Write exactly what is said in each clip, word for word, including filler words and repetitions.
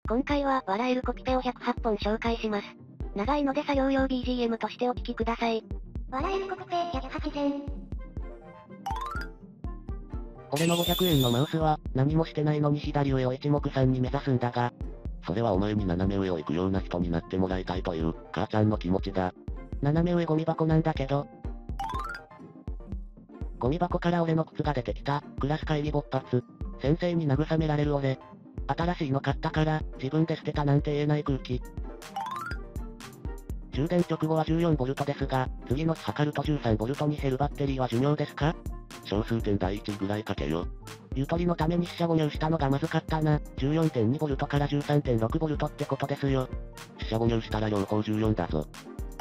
今回は、笑えるコピペをひゃくはっぽん紹介します。長いので作業用 ビージーエム としてお聞きください。 笑えるコピペひゃくはちぜん。 俺のごひゃくえんのマウスは、何もしてないのに左上を一目散に目指すんだが、それはお前に斜め上を行くような人になってもらいたいという、母ちゃんの気持ちだ。斜め上ゴミ箱なんだけど、ゴミ箱から俺の靴が出てきた、クラス会議勃発。先生に慰められる俺。新しいの買ったから、自分で捨てたなんて言えない空気。充電直後は じゅうよんボルト ですが、次の日測ると じゅうさんボルト に減るバッテリーは寿命ですか？小数点第一ぐらいかけよ。ゆとりのために四捨五入したのがまずかったな。じゅうよんてんにボルト から じゅうさんてんろくボルト ってことですよ。四捨五入したら両方じゅうよんだぞ。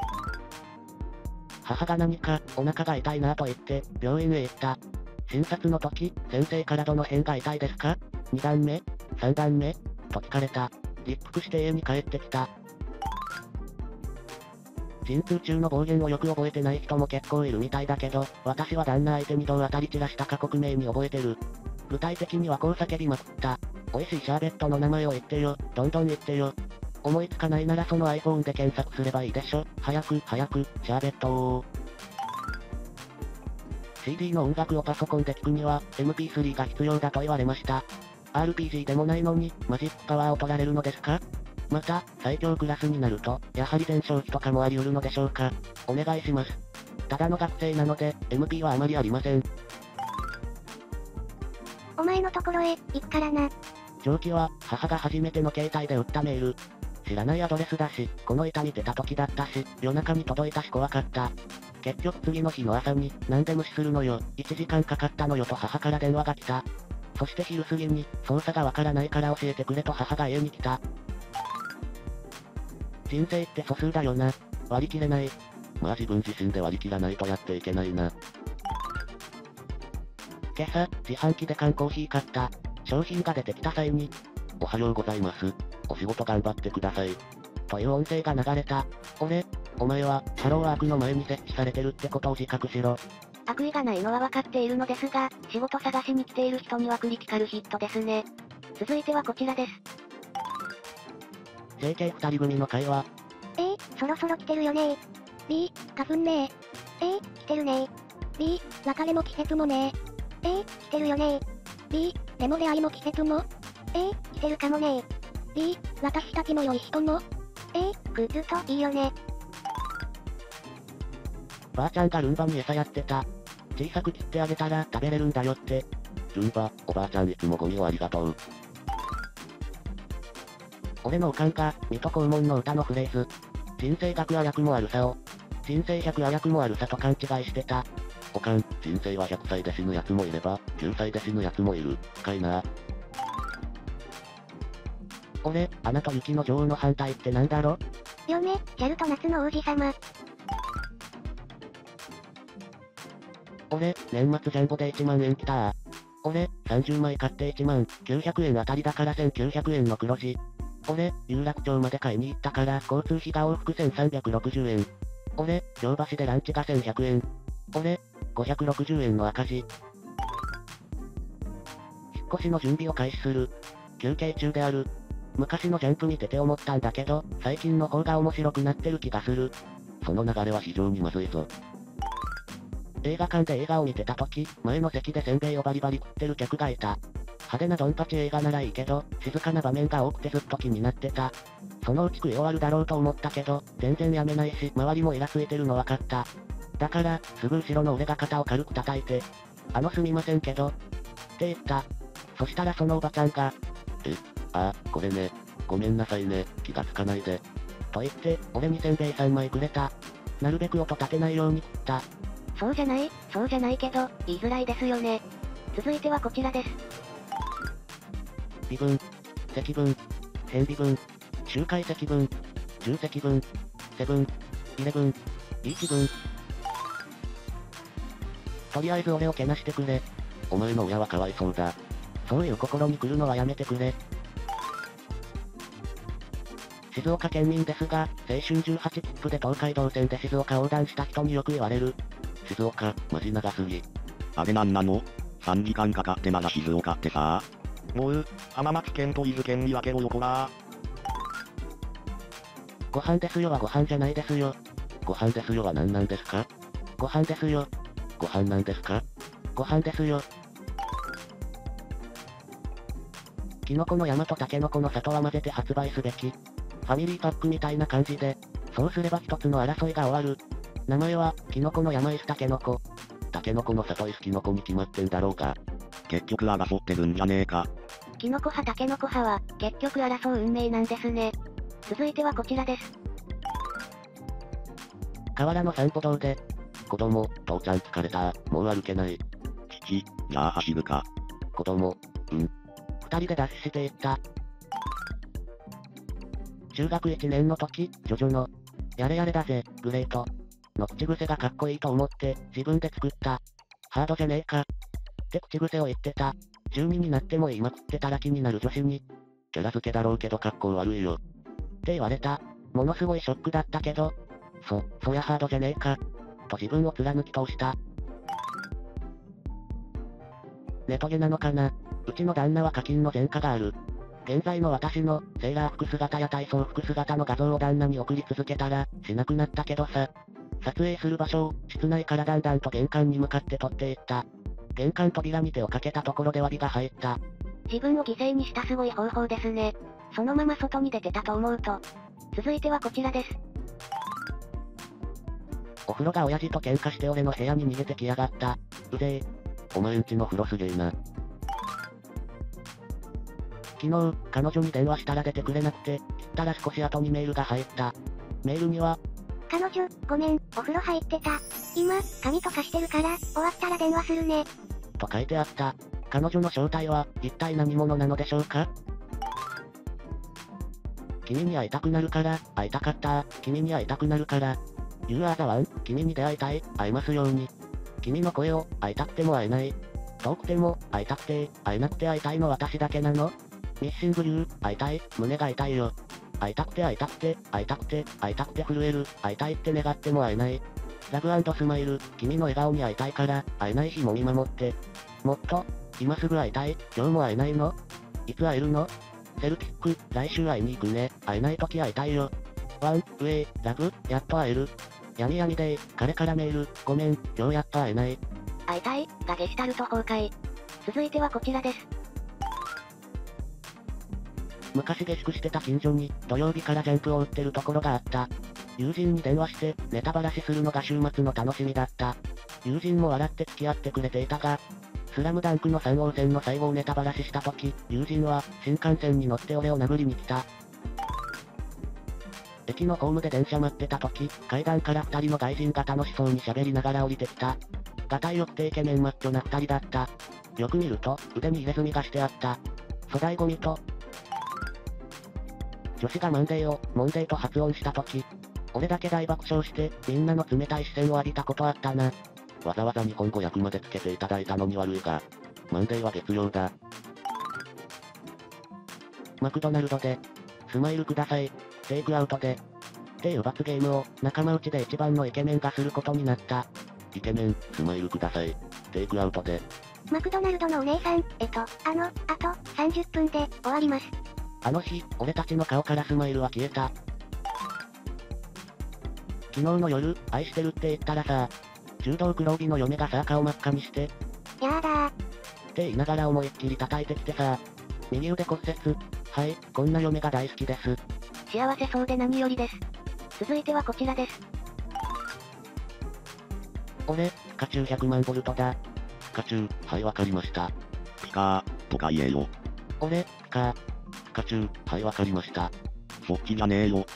母が何か、お腹が痛いなと言って、病院へ行った。診察の時、先生からどの辺が痛いですか？に段目？ さん 段目？と聞かれた。立腹して家に帰ってきた。陣痛中の暴言をよく覚えてない人も結構いるみたいだけど、私は旦那相手にどう当たり散らしたか克明に覚えてる。具体的にはこう叫びまくった。美味しいシャーベットの名前を言ってよ、どんどん言ってよ。思いつかないならその iPhone で検索すればいいでしょ。早く、早く、シャーベットを。シーディー の音楽をパソコンで聴くには、エムピースリー が必要だと言われました。アールピージー でもないのに、マジックパワーを取られるのですか？また、最強クラスになると、やはり全消費とかもあり得るのでしょうか？お願いします。ただの学生なので、エムピー はあまりありません。 お前のところへ、行くからな。 上記は、母が初めての携帯で打ったメール。知らないアドレスだし、この板見てた時だったし、夜中に届いたし怖かった。結局次の日の朝に、なんで無視するのよ、いちじかんかかったのよと母から電話が来た。そして昼過ぎに、操作がわからないから教えてくれと母が家に来た。人生って素数だよな。割り切れない。まあ自分自身で割り切らないとやっていけないな。今朝、自販機で缶コーヒー買った。商品が出てきた際に、おはようございます。お仕事頑張ってください。という音声が流れた。俺、お前は、ハローワークの前に設置されてるってことを自覚しろ。 悪意がないのは分かっているのですが、仕事探しに来ている人にはクリティカルヒットですね。続いてはこちらです。 整形二人組の会話。 えー、そろそろ来てるよねー。B、花粉ねー。えー、来てるねー。B、別れも季節もねー。えー、来てるよねー。B、でも出会いも季節も。えー、来てるかもねー。B、私たちも良い人も。えー、グッズといいよね。 ばあちゃんがルンバに餌やってた。小さく切ってあげたら食べれるんだよって。ルンバ、おばあちゃんいつもゴミをありがとう。俺のおかんが、水戸黄門の歌のフレーズ。人生学あやくもあるさを。人生ひゃくあやくもあるさと勘違いしてた。おかん、人生はひゃくさいで死ぬ奴もいれば、きゅうさいで死ぬ奴もいる。深いな。俺、アナと雪の女王の反対ってなんだろ？ よね、ギャルと夏の王子様。 俺、年末ジャンボでいちまんえん来たー。俺、さんじゅうまい買っていちまんきゅうひゃくえんあたりだからせんきゅうひゃくえんの黒字。俺、有楽町まで買いに行ったから交通費が往復せんさんびゃくろくじゅうえん。俺、京橋でランチがせんひゃくえん。俺、ごひゃくろくじゅうえんの赤字。引っ越しの準備を開始する。休憩中である。昔のジャンプ見てて思ったんだけど、最近の方が面白くなってる気がする。その流れは非常にまずいぞ。映画館で映画を見てた時、前の席でせんべいをバリバリ食ってる客がいた。派手なドンパチ映画ならいいけど、静かな場面が多くてずっと気になってた。そのうち食い終わるだろうと思ったけど、全然やめないし、周りもイラついてるの分かった。だから、すぐ後ろの俺が肩を軽く叩いて、あのすみませんけど、って言った。そしたらそのおばちゃんが、え、ああ、これね、ごめんなさいね、気がつかないで。と言って、俺にせんべいさんまいくれた。なるべく音立てないように食った。 そうじゃない、そうじゃないけど、言いづらいですよね。続いてはこちらです。 微分、積分、変微分、周回積分、重積分、セブン、イレブン、イーチ分。とりあえず俺をけなしてくれ。お前の親はかわいそうだ。そういう心に来るのはやめてくれ。静岡県民ですが、青春じゅうはち切符で東海道線で静岡横断した人によく言われる。静岡、マジ長すぎ。 あれなんなの？ さんじかんかかってまだ静岡ってさ。もう、浜松県と伊豆県に分けろよこらー。 ご飯ですよはご飯じゃないですよ。 ご飯ですよは何なんですか？ ご飯ですよ。 ご飯なんですか？ ご飯ですよ。キノコの山とタケノコの里は混ぜて発売すべき。ファミリーパックみたいな感じで、そうすれば一つの争いが終わる。名前は、キノコの山イスタケノコ。 タケノコの里イスキノコに決まってんだろうが。結局争ってるんじゃねえか。 キノコ派タケノコ派は、結局争う運命なんですね。続いてはこちらです。 河原の散歩道で、 子供、父ちゃん疲れた、もう歩けない。父、じゃあ走るか。子供、うん。 二人でダッシュしていった。中学いちねんの時、ジョジョの、やれやれだぜ、グレート。の口癖がかっこいいと思って、自分で作った。ハードじゃねえか。って口癖を言ってた。じゅうにになっても言いまくってたら気になる女子に。 キャラ付けだろうけど格好悪いよ。 って言われた。ものすごいショックだったけど。そ、そやハードじゃねえか。と自分を貫き通した。ネトゲなのかな。うちの旦那は課金の前科がある。現在の私の、セーラー服姿や体操服姿の画像を旦那に送り続けたら、しなくなったけどさ。撮影する場所を、室内からだんだんと玄関に向かって撮っていった。玄関扉に手をかけたところで詫びが入った。 自分を犠牲にしたすごい方法ですね。そのまま外に出てたと思うと。続いてはこちらです。 お風呂が親父と喧嘩して俺の部屋に逃げてきやがった。うぜえ。 お前んちの風呂すげえな。 昨日、彼女に電話したら出てくれなくて、切ったら少し後にメールが入った。メールには、 彼女、ごめん、お風呂入ってた。今、髪とかしてるから、終わったら電話するね。 と書いてあった。彼女の正体は、一体何者なのでしょうか？君に会いたくなるから、会いたかった。君に会いたくなるから。You are the one、君に出会いたい、会えますように。君の声を、会いたくても会えない。遠くても、会いたくて、会えなくて会いたいの私だけなの？ミッシング You、会いたい、胸が痛いよ。会いたくて会いたくて、会いたくて、会いたくて震える、会いたいって願っても会えない。ラブ&スマイル、君の笑顔に会いたいから、会えない日も見守って。もっと、今すぐ会いたい、今日も会えないの？いつ会えるの？セルティック、来週会いに行くね、会えない時会いたいよ。ワン、ウェイ、ラブ、やっと会える。やみやみデイ、彼からメール、ごめん、今日やっと会えない。 会いたい、がゲシュタルト崩壊。続いてはこちらです。 昔下宿してた近所に、土曜日からジャンプを売ってるところがあった。友人に電話して、ネタバラシするのが週末の楽しみだった。友人も笑って付き合ってくれていたが、スラムダンクのさん号線の最後をネタバラシした時、友人は、新幹線に乗って俺を殴りに来た。駅のホームで電車待ってた時、階段から二人の外人が楽しそうに喋りながら降りてきた。がたいよくてイケメンマッチョな二人だった。よく見ると、腕に入れ墨がしてあった。粗大ゴミと、女子がマンデーを、モンデーと発音した時、俺だけ大爆笑して、みんなの冷たい視線を浴びたことあったな。 わざわざ日本語訳までつけていただいたのに悪いが、マンデーは月曜だ。 マクドナルドで、スマイルください、テイクアウトで、っていう罰ゲームを、仲間内で一番のイケメンがすることになった。 イケメン、スマイルください、テイクアウトで。 マクドナルドのお姉さん、えっと、あの、あと、さんじゅっぷんで、終わります。 あの日、俺たちの顔からスマイルは消えた。昨日の夜、愛してるって言ったらさ、柔道黒帯の嫁がさ、顔真っ赤にして、 やーだー。 って言いながら思いっきり叩いてきてさ、右腕骨折。はい、こんな嫁が大好きです。 幸せそうで何よりです。続いてはこちらです。 俺、ピカチュウひゃくまんボルトだ。 ピカチュウ、はいわかりました。ピカー、とか言えよ。 俺、ピカー。 ピカチュウ、はいわかりました。そっちじゃねえよ。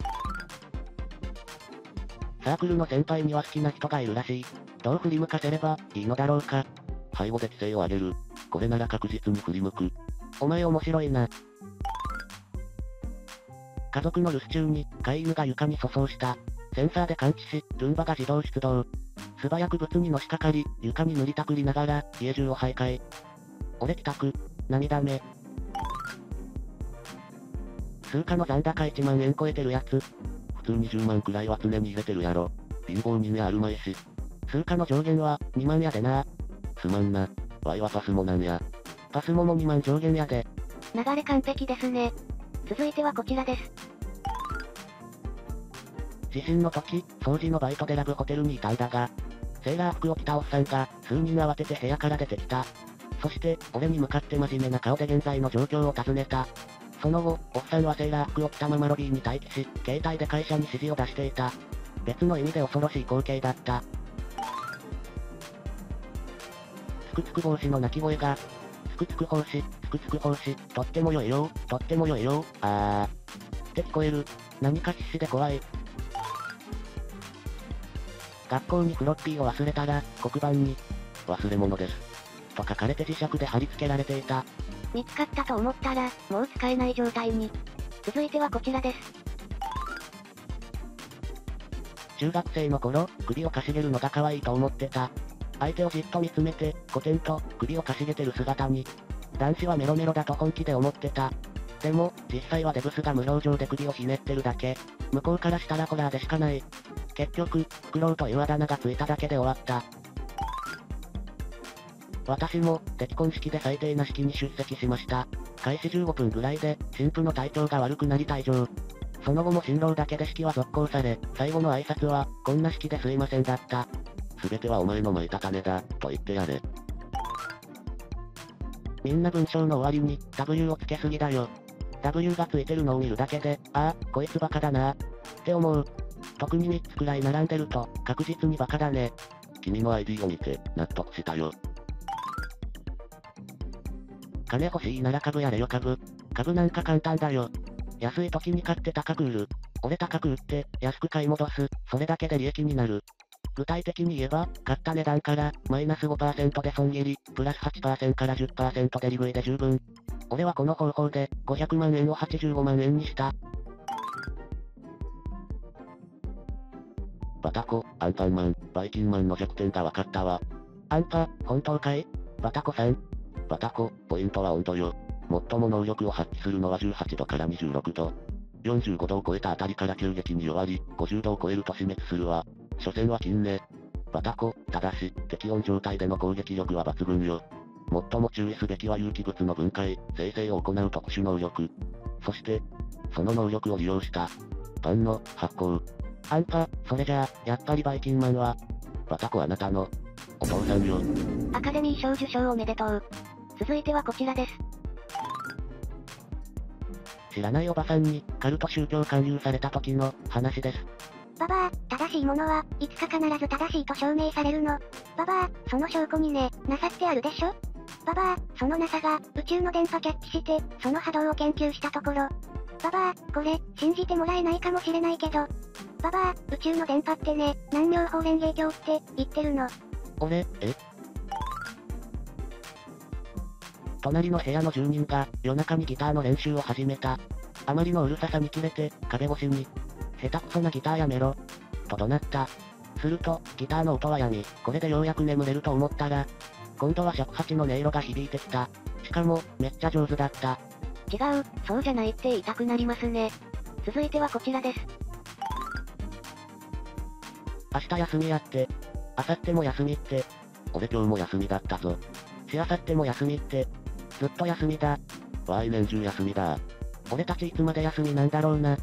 サークルの先輩には好きな人がいるらしい。どう振り向かせれば、いいのだろうか。 背後で規制を上げる。これなら確実に振り向く。 お前面白いな。家族の留守中に、飼い犬が床に粗相した。センサーで感知し、ルンバが自動出動。素早く物にのしかかり、床に塗りたくりながら、家中を徘徊。俺帰宅。涙目。数価の残高いちまんえん超えてるやつ。 普通にじゅうまんくらいは常に入れてるやろ。貧乏にねあるまいし。 数価の上限は、にまんやでな。 すまんな。ワイはパスモなんや。 パスモもにまん上限やで。 流れ完璧ですね。続いてはこちらです。 地震の時、掃除のバイトでラブホテルにいたんだが、セーラー服を着たおっさんが、数人慌てて部屋から出てきた。そして、俺に向かって真面目な顔で現在の状況を尋ねた。その後、おっさんはセーラー服を着たままロビーに待機し、携帯で会社に指示を出していた。別の意味で恐ろしい光景だった。つくつく帽子の鳴き声が、つくつく胞子、つくつく胞子、とっても良いよ、とっても良いよ、あー。って聞こえる。何か必死で怖い。学校にフロッピーを忘れたら、黒板に、 忘れ物です。 と書かれて磁石で貼り付けられていた。 見つかったと思ったら、もう使えない状態に。続いてはこちらです。 中学生の頃、首をかしげるのが可愛いと思ってた。相手をじっと見つめて、コテンと、首をかしげてる姿に、男子はメロメロだと本気で思ってた。でも、実際はデブスが無表情で首をひねってるだけ。向こうからしたらホラーでしかない。結局、フクロウというあだ名がついただけで終わった。私も、適婚式で最低な式に出席しました。開始じゅうごふんぐらいで、新婦の体調が悪くなり退場。その後も新郎だけで式は続行され、最後の挨拶は、こんな式ですいませんだった。 すべてはお前の巻いた種だ、と言ってやれ。 みんな文章の終わりに、ダブリュー をつけすぎだよ。ダブリュー がついてるのを見るだけで、ああ、こいつバカだなって思う。特にみっつくらい並んでると、確実にバカだね。 君の アイディー を見て、納得したよ。 金欲しいなら株やれよ株。株なんか簡単だよ。安い時に買って高く売る。俺高く売って、安く買い戻す。それだけで利益になる。具体的に言えば、買った値段から、マイナス ごパーセント で損切り、プラス はちパーセント から じゅっパーセント で利食いで十分。俺はこの方法で、ごひゃくまんえんをはちじゅうごまんえんにした。 バタコ、アンパンマン、バイキンマンの弱点が分かったわ。 アンパ、本当かい？バタコさん。 バタコ、ポイントは温度よ。最も能力を発揮するのはじゅうはちどからにじゅうろくど。よんじゅうごどを超えたあたりから急激に弱り、ごじゅうどを超えると死滅するわ。所詮は金ね。バタコ、ただし、適温状態での攻撃力は抜群よ。最も注意すべきは有機物の分解、生成を行う特殊能力。そして、その能力を利用した、パンの発酵。 アンパ、それじゃあ、やっぱりバイキンマンは、 バタコあなたの、お父さんよ。 アカデミー賞受賞おめでとう。続いてはこちらです。 知らないおばさんに、カルト宗教勧誘された時の、話です。 ババア、正しいものは、いつか必ず正しいと証明されるの。ババア、その証拠にね、ナサってあるでしょ？ババア、そのナサが、宇宙の電波キャッチして、その波動を研究したところ。ババア、これ、信じてもらえないかもしれないけど。ババア、宇宙の電波ってね、南妙法蓮華経って、言ってるの。 俺、え隣の部屋の住人が、夜中にギターの練習を始めた。あまりのうるささに切れて、壁越しに、下手くそなギターやめろ。と怒鳴った。すると、ギターの音はやみ、これでようやく眠れると思ったら、今度は尺八の音色が響いてきた。しかも、めっちゃ上手だった。 違う、そうじゃないって言いたくなりますね。続いてはこちらです。 明日休みやって。明後日も休みって。 俺今日も休みだったぞ。 しあさっても休みって。ずっと休みだ。 わーい年中休みだ。 俺たちいつまで休みなんだろうな。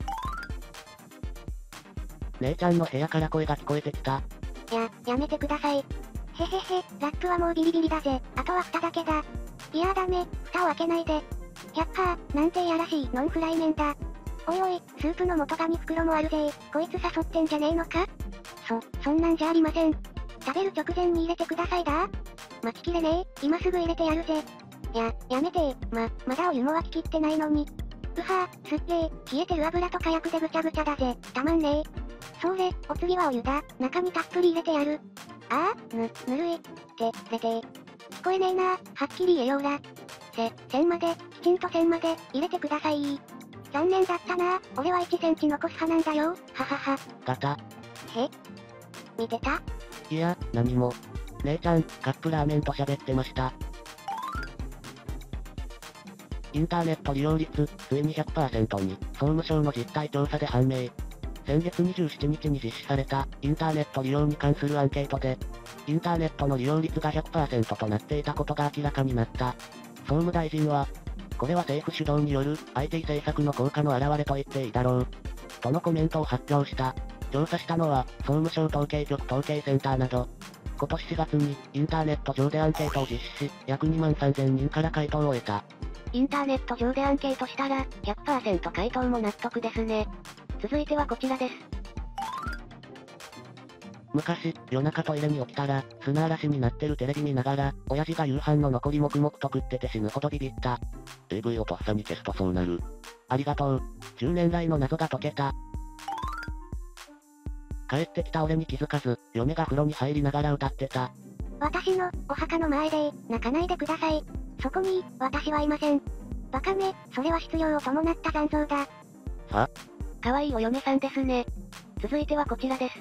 姉ちゃんの部屋から声が聞こえてきた。 や、やめてください。へへへ、ラップはもうビリビリだぜ。あとは蓋だけだ。いやーダメ、蓋を開けないで。百パー、なんていやらしいノンフライ麺だ。おいおい、スープの素がに袋もあるぜ。こいつ誘ってんじゃねえのか？そ、そんなんじゃありません。食べる直前に入れてくださいだ。待ちきれねえ、今すぐ入れてやるぜ。や、やめてー、ま、まだお湯も沸ききってないのに。うはぁ、すっげー、冷えてる油と火薬でぐちゃぐちゃだぜ、たまんねえ。それ、お次はお湯だ、中にたっぷり入れてやる。あー、ぬ、ぬるい。って、出てー。聞こえねえなー、はっきり言えよーら。せ、線まで、きちんと線まで、入れてくださいー。残念だったなー、俺はいちセンチ残す派なんだよ、ははは。 ガタ。 へ？見てた？ いや、何も。姉ちゃん、カップラーメンと喋ってました。インターネット利用率、ついに ひゃくパーセント に、総務省の実態調査で判明。先月にじゅうしちにちに実施された、インターネット利用に関するアンケートで、インターネットの利用率が ひゃくパーセント となっていたことが明らかになった。総務大臣は、これは政府主導による アイティー 政策の効果の表れと言っていいだろう。 とのコメントを発表した。調査したのは、総務省統計局統計センターなど。今年しがつに、インターネット上でアンケートを実施し、約にまんさんぜんにんから回答を得た。 インターネット上でアンケートしたら、ひゃくパーセント 回答も納得ですね。続いてはこちらです。 昔、夜中トイレに起きたら、砂嵐になってるテレビ見ながら、親父が夕飯の残り黙々と食ってて死ぬほどビビった。 エーブイ をとっさに消すとそうなる。 ありがとう。じゅうねん来の謎が解けた。帰ってきた俺に気づかず、嫁が風呂に入りながら歌ってた。 私の、お墓の前で、泣かないでください。そこに、私はいません。バカめ、それは失業を伴った残像だ。 は？ 可愛いお嫁さんですね。続いてはこちらです。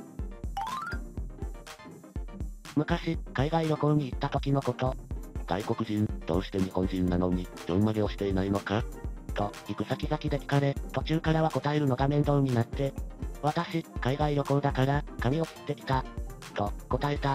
昔、海外旅行に行った時のこと。 外国人、どうして日本人なのに、ちょんまげをしていないのか？ と、行く先々で聞かれ、途中からは答えるのが面倒になって、私、海外旅行だから、髪を切ってきた。と、答えた。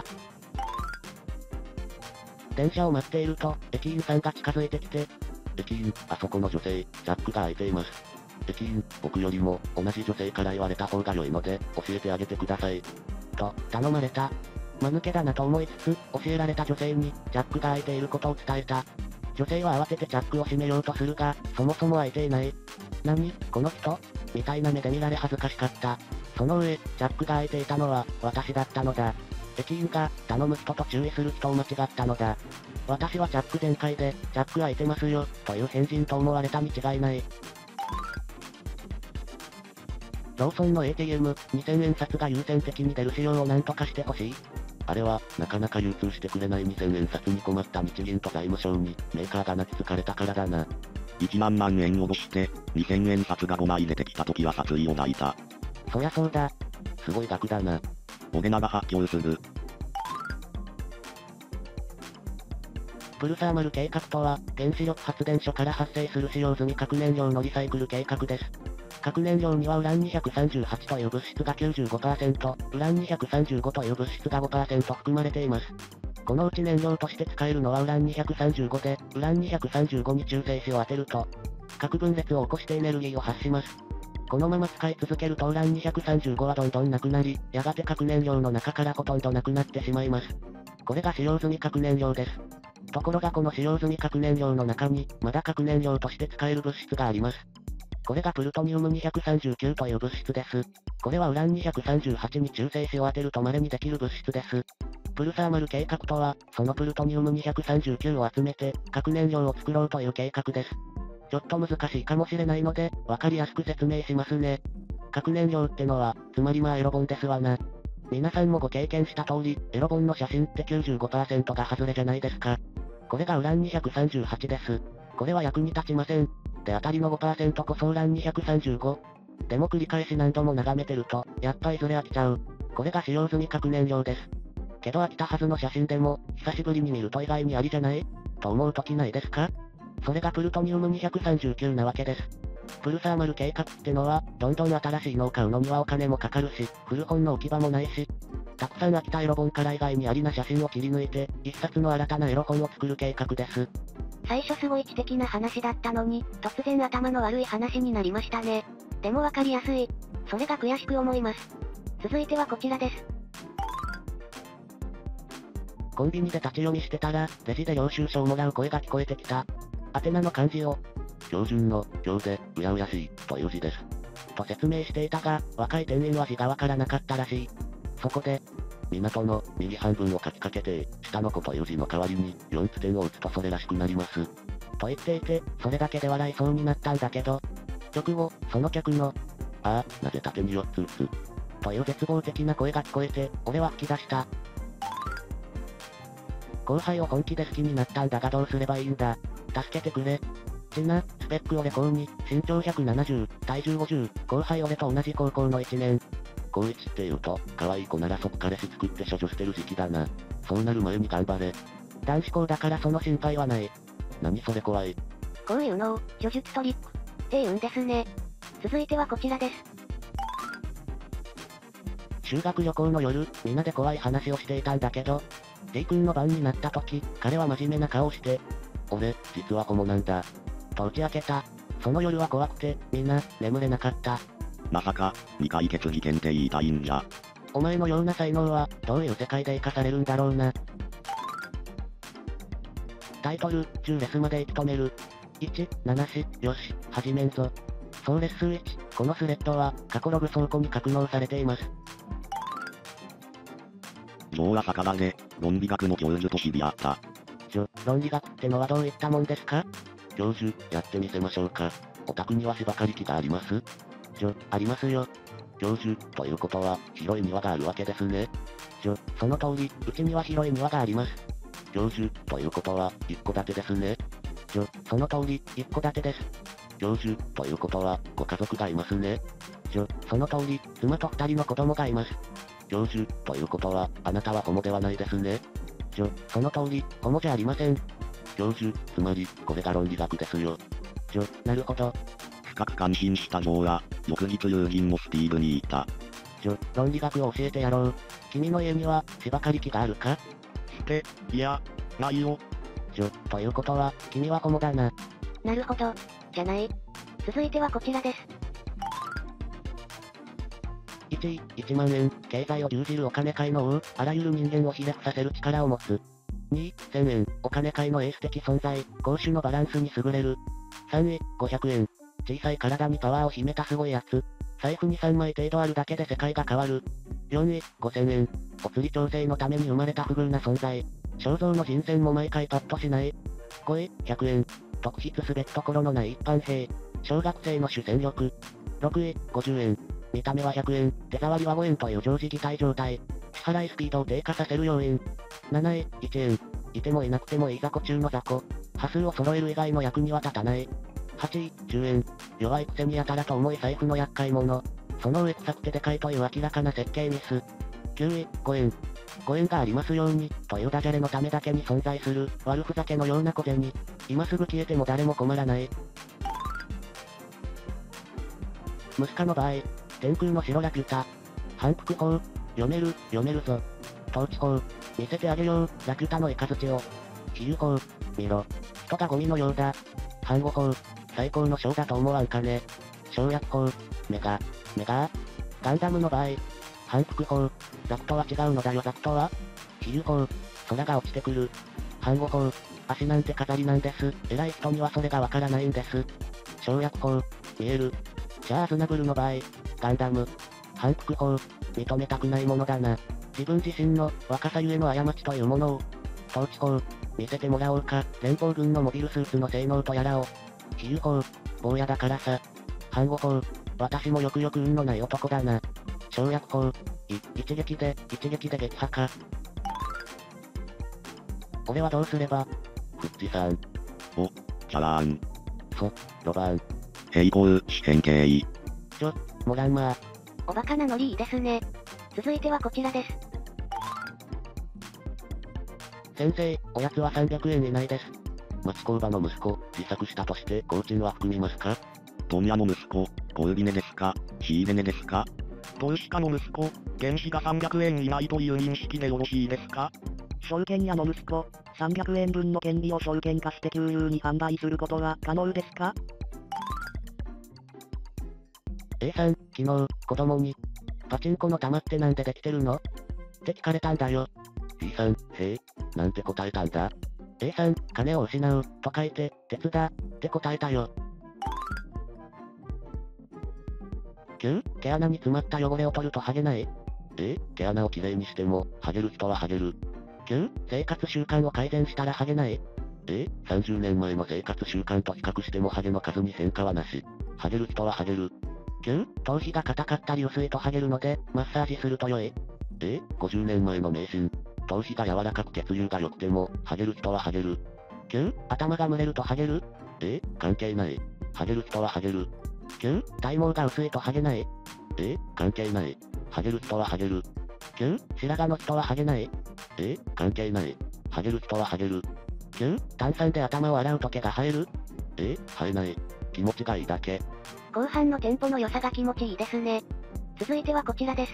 電車を待っていると、駅員さんが近づいてきて、 駅員、あそこの女性、ジャックが開いています。駅員、僕よりも、同じ女性から言われた方が良いので、教えてあげてください。 と、頼まれた。間抜けだなと思いつつ、教えられた女性に、ジャックが開いていることを伝えた。女性は慌ててチャックを閉めようとするが、そもそも開いていない。何、この人みたいな目で見られ恥ずかしかった。その上、ジャックが開いていたのは、私だったのだ。駅員が、頼む人と注意する人を間違ったのだ。私はチャック全開で、ジャック開いてますよ、という変人と思われたに違いない。ローソンの エーティーエム、にせんえん札が優先的に出る仕様を何とかしてほしい。 あれは、なかなか流通してくれないにせんえん札に困った日銀と財務省に、メーカーが泣きつかれたからだな。 いちまんまんえん応募して、にせんえん札がごまい出てきた時は殺意を抱いた。 そりゃそうだ。 すごい額だな。 俺なら発狂する。 プルサーマル計画とは、原子力発電所から発生する使用済み核燃料のリサイクル計画です。核燃料にはウランにひゃくさんじゅうはちという物質が きゅうじゅうごパーセント、ウランにひゃくさんじゅうごという物質が ごパーセント 含まれています。このうち燃料として使えるのはウランにひゃくさんじゅうごで、ウランにひゃくさんじゅうごに中性子を当てると、核分裂を起こしてエネルギーを発します。このまま使い続けるとウランにひゃくさんじゅうごはどんどんなくなり、やがて核燃料の中からほとんどなくなってしまいます。これが使用済み核燃料です。ところがこの使用済み核燃料の中に、まだ核燃料として使える物質があります。これがプルトニウムにひゃくさんじゅうきゅうという物質です。これはウランにひゃくさんじゅうはちに中性子を当てると稀にできる物質です。プルサーマル計画とは、そのプルトニウムにひゃくさんじゅうきゅうを集めて、核燃料を作ろうという計画です。ちょっと難しいかもしれないので、わかりやすく説明しますね。核燃料ってのは、つまりまあエロ本ですわな。皆さんもご経験した通り、エロ本の写真って きゅうじゅうごパーセント が外れじゃないですか。これがウランにひゃくさんじゅうはちです。これは役に立ちません。で当たりの ごパーセント こそウランにひゃくさんじゅうご。でも繰り返し何度も眺めてると、やっぱいずれ飽きちゃう。これが使用済み核燃料です。けど飽きたはずの写真でも、久しぶりに見ると意外にありじゃないと思う時ないですか？それがプルトニウムにひゃくさんじゅうきゅうなわけです。プルサーマル計画ってのは、どんどん新しいのを買うのにはお金もかかるし、古本の置き場もないし、たくさん飽きたエロ本から以外にありな写真を切り抜いて、一冊の新たなエロ本を作る計画です。 最初すごい知的な話だったのに、突然頭の悪い話になりましたね。でもわかりやすい。それが悔しく思います。続いてはこちらです。 コンビニで立ち読みしてたら、レジで領収書をもらう声が聞こえてきた。宛名の漢字を、 標準の、今日で、うやうやしい、という字です。 と説明していたが、若い店員は字がわからなかったらしい。そこで、 港の、右半分を書きかけて、下の子という字の代わりに、よんつ点を打つとそれらしくなります。 と言っていて、それだけで笑いそうになったんだけど、直後、その客の、 ああ、なぜ縦によっつ打つ。 という絶望的な声が聞こえて、俺は吹き出した。後輩を本気で好きになったんだがどうすればいいんだ。助けてくれ。ちな、スペック俺高に、身長ひゃくななじゅう、体重ごじゅう、後輩俺と同じ高校のいちねん。 高いちって言うと、可愛い子なら即彼氏作って処女してる時期だな。そうなる前に頑張れ。 男子校だからその心配はない。 何それ怖い。 こういうのを、叙述トリック、って言うんですね。続いてはこちらです。 修学旅行の夜、みんなで怖い話をしていたんだけど、T 君の番になった時、彼は真面目な顔をして、 俺、実はホモなんだ。 と打ち明けた。その夜は怖くて、みんな、眠れなかった。 まさか、未解決事件って言いたいんじゃ。 お前のような才能は、どういう世界で生かされるんだろうな。タイトル、じゅうレスまで息止める。いち、ななし、よし、始めんぞ。総レッスンいち、このスレッドは、過去ログ倉庫に格納されています。 ジョーは酒場で、論理学の教授と知り合った。 ちょ、論理学ってのはどういったもんですか？ 教授、やってみせましょうか。お宅には芝刈り機があります？ ちょ、ありますよ。 教授、ということは、広い庭があるわけですね。 ちょ、その通り、うちには広い庭があります。 教授、ということは、一戸建てですね。 ちょ、その通り、一戸建てです。 教授、ということは、ご家族がいますね。 ちょ、その通り、妻と二人の子供がいます。 教授、ということは、あなたはホモではないですね。 ちょ、その通り、ホモじゃありません。 教授、つまり、これが論理学ですよ。 ちょ、なるほど。 深く感心したジョーは、翌日友人のスティーブに言った。 ちょ、論理学を教えてやろう。君の家には、芝刈り機があるか？ して、いや、ないよ。 ちょ、ということは、君はホモだな。 なるほど。じゃない。続いてはこちらです。 いちい、いちまんえん、経済を牛耳るお金界の王、あらゆる人間をひれ伏させる力を持つ。にい、せんえん、お金界のエース的存在、攻守のバランスに優れる。さんい、ごひゃくえん、小さい体にパワーを秘めたすごいやつ。財布にさんまい程度あるだけで世界が変わる。よんい、ごせんえん、お釣り調整のために生まれた不遇な存在。肖像の人選も毎回パッとしない。ごい、ひゃくえん、特筆すべきところのない一般兵。小学生の主戦力。ろくい、ごじゅうえん、見た目はひゃくえん、手触りはごえんという常時擬態状態。支払いスピードを低下させる要因。なない、いちえん、いてもいなくてもいい雑魚中の雑魚。端数を揃える以外の役には立たない。はちい、じゅうえん、弱いくせにやたらと重い財布の厄介者。その上臭くてでかいという明らかな設計ミス。きゅうい、ごえん、ごえんがありますように、というダジャレのためだけに存在する、悪ふざけのような小銭。今すぐ消えても誰も困らない。ムスカの場合、天空の城ラピュタ。反復法、読める、読めるぞ。統治法、見せてあげよう、ラピュタのイカズチを。比喩法、見ろ。人がゴミのようだ。反語法、最高の章だと思わんかね。省略法、メガ、メガガンダムの場合、反復法、ザクとは違うのだよザクとは。比喩法、空が落ちてくる。反語法、足なんて飾りなんです。偉い人にはそれがわからないんです。省略法、見える。じゃあアズナブルの場合、ガンダム。反復法、認めたくないものだな。自分自身の若さゆえの過ちというものを。統治法、見せてもらおうか、連邦軍のモビルスーツの性能とやらを。比喩法、坊やだからさ。反語法、私もよくよく運のない男だな。省略法、い、一撃で、一撃で撃破か。俺はどうすれば？ フッチさん。 お、チャラーン。 そ、ロバン。 平行四辺形。 ちょ、モランマー。 おバカなノリいいですね。続いてはこちらです。 先生、おやつはさんびゃくえん以内です。 町工場の息子、自作したとして工賃は含みますか？ 問屋の息子、コウビネですか？仕入れ値ですか？ 投資家の息子、原資がさんびゃくえん以内という認識でよろしいですか？証券屋の息子、さんびゃくえんぶんの権利を証券化して急流に販売することは可能ですか？ A さん、昨日、子供に、パチンコの玉ってなんでできてるの？って聞かれたんだよ。 B さん、へえ、なんて答えたんだ？ A さん、金を失う、と書いて、鉄だ、って答えたよ。きゅう、毛穴に詰まった汚れを取るとハゲない？ え、毛穴をきれいにしても、ハゲる人はハゲる。 きゅう、生活習慣を改善したらハゲない？ え、さんじゅうねんまえの生活習慣と比較してもハゲの数に変化はなし。ハゲる人はハゲる。 きゅう、頭皮が硬かったり薄いとハゲるので、マッサージすると良い。 え、ごじゅうねんまえの迷信。頭皮が柔らかく血流が良くても、ハゲる人はハゲる。 きゅう、頭が蒸れるとハゲる？ え、関係ない。ハゲる人はハゲる。 きゅう、体毛が薄いとハゲない？ え、関係ない。ハゲる人はハゲる。 きゅう、白髪の人はハゲない？ え、関係ない。ハゲる人はハゲる。 きゅう、炭酸で頭を洗うと毛が生える？ え、生えない。気持ちがいいだけ。 後半のテンポの良さが気持ちいいですね。続いてはこちらです。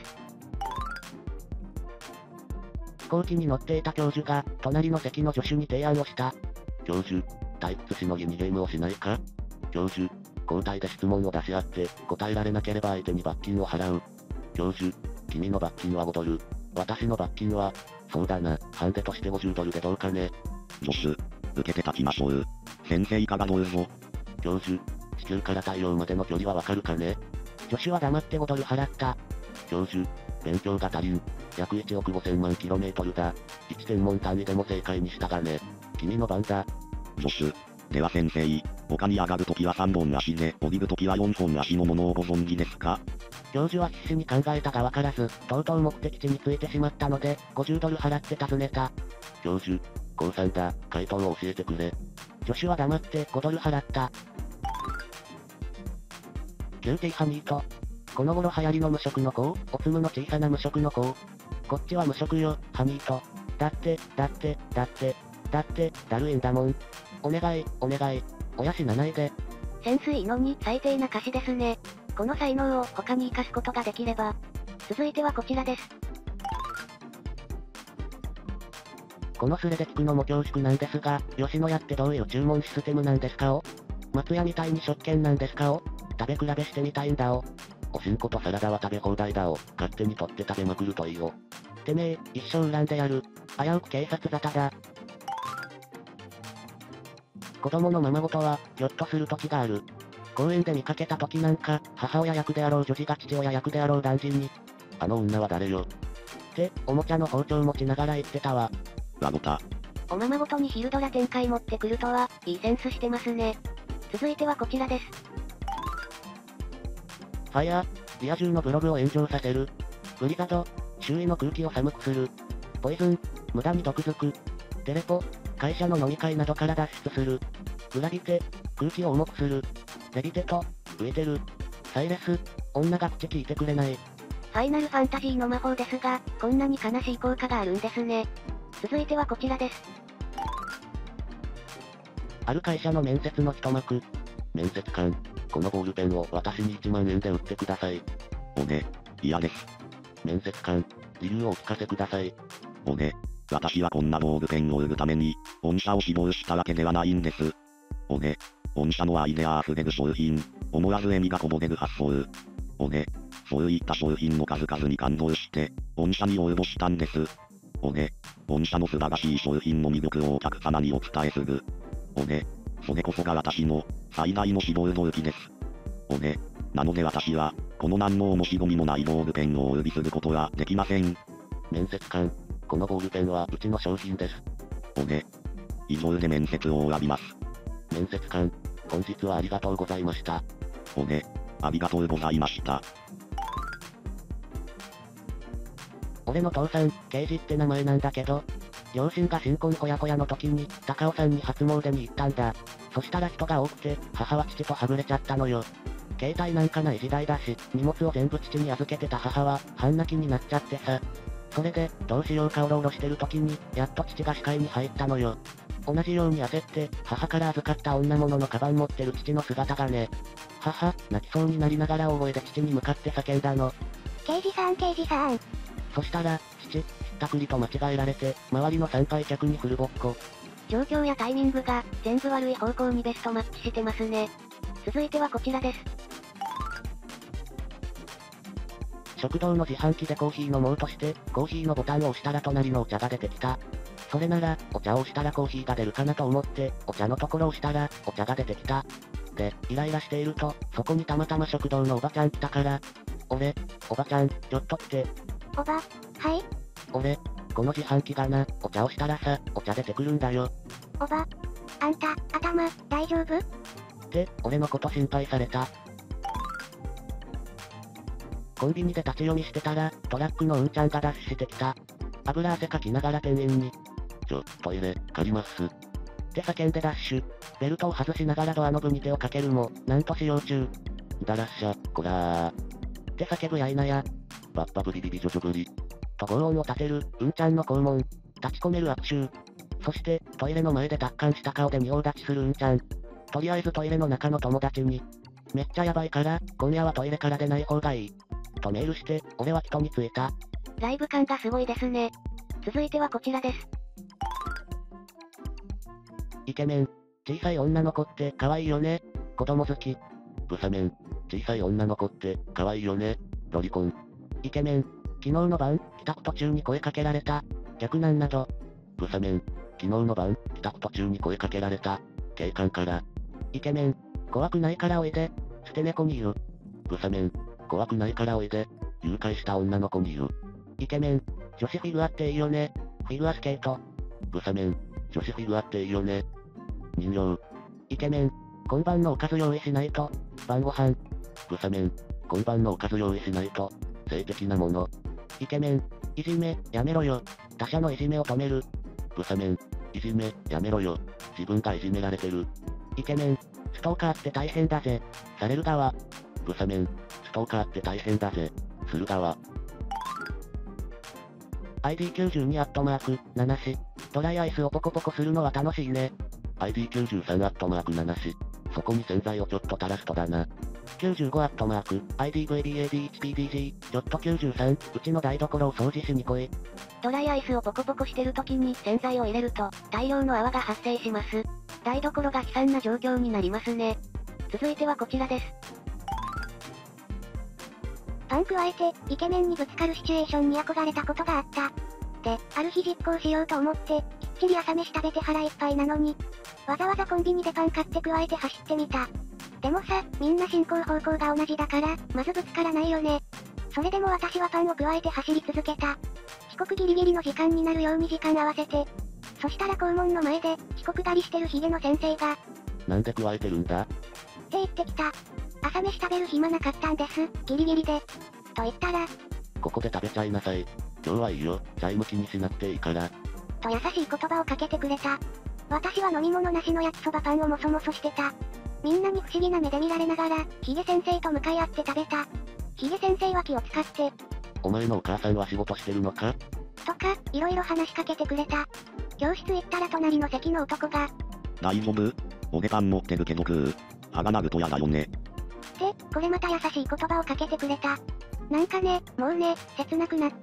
飛行機に乗っていた教授が、隣の席の助手に提案をした。 教授、退屈しのぎにゲームをしないか？教授、 交代で質問を出し合って、答えられなければ相手に罰金を払う。教授、君の罰金はごドル。私の罰金は、そうだな、ハンデとしてごじゅうドルでどうかね。 助手、受けて立ちましょう。先生からどうぞ。 教授、地球から太陽までの距離はわかるかね。 助手は黙ってごドル払った。 教授、勉強が足りん。約いちおくごせんまんキロメートルだ。いち天文単位でも正解にしたがね。君の番だ。 助手、では先生、丘に上がるときはさんぼん足で、降りるときはよんほん足のものをご存知ですか？ 教授は必死に考えたがわからず、とうとう目的地に着いてしまったので、ごじゅうドル払って尋ねた。 教授、高さんだ、回答を教えてくれ。 助手は黙ってごドル払った。キューティーハミート。この頃流行りの無色の子、おつむの小さな無色の子。こっちは無色よ、ハミート。だって、だって、だって、だって、だるいんだもん。お願い、お願い。親死なないで。センスいいのに最低な歌詞ですね。この才能を他に活かすことができれば。続いてはこちらです。このスレで聞くのも恐縮なんですが、吉野家ってどういう注文システムなんですかお？松屋みたいに食券なんですかお？食べ比べしてみたいんだお。 おしんことサラダは食べ放題だお。勝手に取って食べまくるといいよ。 てめえ、一生恨んでやる。危うく警察沙汰だ。子供のままごとは、ひょっとする時がある。公園で見かけた時なんか、母親役であろう女児が父親役であろう男児に、 あの女は誰よ。 って、おもちゃの包丁持ちながら言ってたわ。 ラボタ。 おままごとに昼ドラ展開持ってくるとは、いいセンスしてますね。続いてはこちらです。ファイヤー、リア充のブログを炎上させる。ブリガド、周囲の空気を寒くする。ポイズン、無駄に毒づく。テレポ、会社の飲み会などから脱出する。裏切て、空気を重くする。レビテと、浮いてる。サイレス、女が口聞いてくれない。ファイナルファンタジーの魔法ですが、こんなに悲しい効果があるんですね。続いてはこちらです。ある会社の面接の一幕。 面接官、このボールペンを私にいちまんえんで売ってください。 おね、嫌です。 面接官、理由をお聞かせください。 おね、私はこんなボールペンを売るために、御社を志望したわけではないんです。おね、御社のアイデア溢れる商品、思わず笑みがこぼれる発想。おね、そういった商品の数々に感動して、御社に応募したんです。おね、御社の素晴らしい商品の魅力をお客様にお伝えする。おね、それこそが私の最大の志望動機です。おね、なので私は、この何の面白みもないボールペンをお売りすることはできません。 面接官、このボールペンはうちの商品です。 おね、以上で面接を終わります。 面接官、本日はありがとうございました。 おね、ありがとうございました。 俺の父さん、刑事って名前なんだけど、両親が新婚ほやほやの時に、高尾山に初詣に行ったんだ。そしたら人が多くて、母は父とはぐれちゃったのよ。携帯なんかない時代だし、荷物を全部父に預けてた母は、半泣きになっちゃってさ。それで、どうしようかおろおろしてる時に、やっと父が視界に入ったのよ。同じように焦って、母から預かった女物のカバン持ってる父の姿がね。母、泣きそうになりながら大声で父に向かって叫んだの。 刑事さん刑事さん。 そしたら、父、ひったくりと間違えられて、周りの参拝客にフルボッコ。状況やタイミングが、全部悪い方向にベストマッチしてますね。続いてはこちらです。食堂の自販機でコーヒー飲もうとして、コーヒーのボタンを押したら隣のお茶が出てきた。それなら、お茶を押したらコーヒーが出るかなと思って、お茶のところを押したら、お茶が出てきた。で、イライラしていると、そこにたまたま食堂のおばちゃん来たから、俺、おばちゃん、ちょっと来て。 おば、はい？ 俺、この自販機がな、お茶をしたらさ、お茶出てくるんだよ。 おば、あんた、頭、大丈夫？ って、俺のこと心配された。コンビニで立ち読みしてたら、トラックのうんちゃんがダッシュしてきた。油汗かきながら店員に、 ちょ、トイレ、借りますって叫んでダッシュ。ベルトを外しながらドアノブに手をかけるも、なんと使用中。 だらっしゃ、こらー。 って叫ぶやいなや。 バッパブリビビジョジョブリ。 と轟音を立てる、うんちゃんの肛門。立ち込める悪臭。そして、トイレの前で達観した顔で仁王立ちするうんちゃん。とりあえずトイレの中の友達に、めっちゃやばいから、今夜はトイレから出ない方がいい。とメールして、俺は人に着いた。ライブ感がすごいですね。続いてはこちらです。イケメン。小さい女の子って可愛いよね。子供好き。 ブサメン。小さい女の子って、可愛いよね。ロリコン。 イケメン。昨日の晩、帰宅途中に声かけられた。逆難など。 ブサメン。昨日の晩、帰宅途中に声かけられた。警官から。 イケメン。怖くないからおいで。捨て猫に言う。 ブサメン。怖くないからおいで。誘拐した女の子に言う。 イケメン。女子フィギュアっていいよね。フィギュアスケート。 ブサメン。女子フィギュアっていいよね。人形。 イケメン。今晩のおかず用意しないと。晩ご飯。 ブサメン。今晩のおかず用意しないと。性的なもの。 イケメン。いじめ、やめろよ。他者のいじめを止める。 ブサメン。いじめ、やめろよ。自分がいじめられてる。 イケメン。ストーカーって大変だぜ。される側。 ブサメン。ストーカーって大変だぜ。する側。 アイディーきゅうじゅうに アットマーク、ななし。ドライアイスをポコポコするのは楽しいね。 アイディーきゅうじゅうさん アットマークななし。そこに洗剤をちょっと垂らすとだな。 きゅうじゅうごアットマーク、アイディーブイビーエーディーエイチピーディージー、ちょっときゅうじゅうさん、うちの台所を掃除しに来い。 ドライアイスをポコポコしてる時に洗剤を入れると、大量の泡が発生します。台所が悲惨な状況になりますね。続いてはこちらです。 パン加えて、イケメンにぶつかるシチュエーションに憧れたことがあった。で、ある日実行しようと思って、きっちり朝飯食べて腹いっぱいなのに、わざわざコンビニでパン買って加えて走ってみた。でもさ、みんな進行方向が同じだから、まずぶつからないよね。それでも私はパンを加えて走り続けた。遅刻ギリギリの時間になるように時間合わせて。そしたら校門の前で、遅刻狩りしてるヒゲの先生が、 なんで加えてるんだって言ってきた。朝飯食べる暇なかったんです、ギリギリで。と言ったら、 ここで食べちゃいなさい。今日はいいよ、チャイム気にしなくていいから。 と優しい言葉をかけてくれた。私は飲み物なしの焼きそばパンをもそもそしてた。みんなに不思議な目で見られながら、ヒゲ先生と向かい合って食べた。ヒゲ先生は気を使って。 お前のお母さんは仕事してるのかとか、いろいろ話しかけてくれた。教室行ったら隣の席の男が、 大丈夫？俺パン持ってるけど食う。歯がなるとやだよね。 って、これまた優しい言葉をかけてくれた。なんかね、もうね、切なくなった。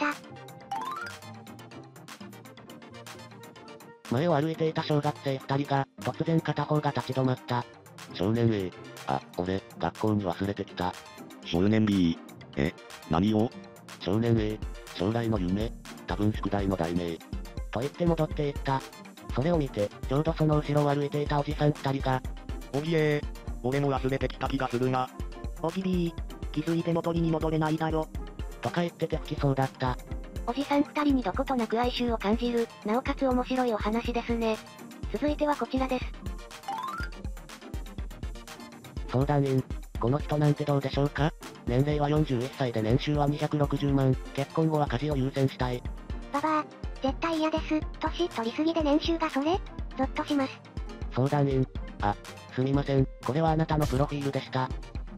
前を歩いていた小学生二人が、突然片方が立ち止まった。 少年 A。あ、俺、学校に忘れてきた。 少年 B。え、何を？ 少年 A。将来の夢。多分宿題の題名。 と言って戻っていった。それを見て、ちょうどその後ろを歩いていたおじさん二人が、 おじえー。俺も忘れてきた気がするが。おじ B。気づいても取りに戻れないだろ。 とか言ってて吹きそうだった。 おじさん二人にどことなく哀愁を感じる、なおかつ面白いお話ですね。続いてはこちらです。 相談員。この人なんてどうでしょうか？年齢はよんじゅういっさいで年収はにひゃくろくじゅうまん。結婚後は家事を優先したい。 ババア、絶対嫌です。年取りすぎで年収がそれ？ゾッとします。 相談員。あ、すみません。これはあなたのプロフィールでした。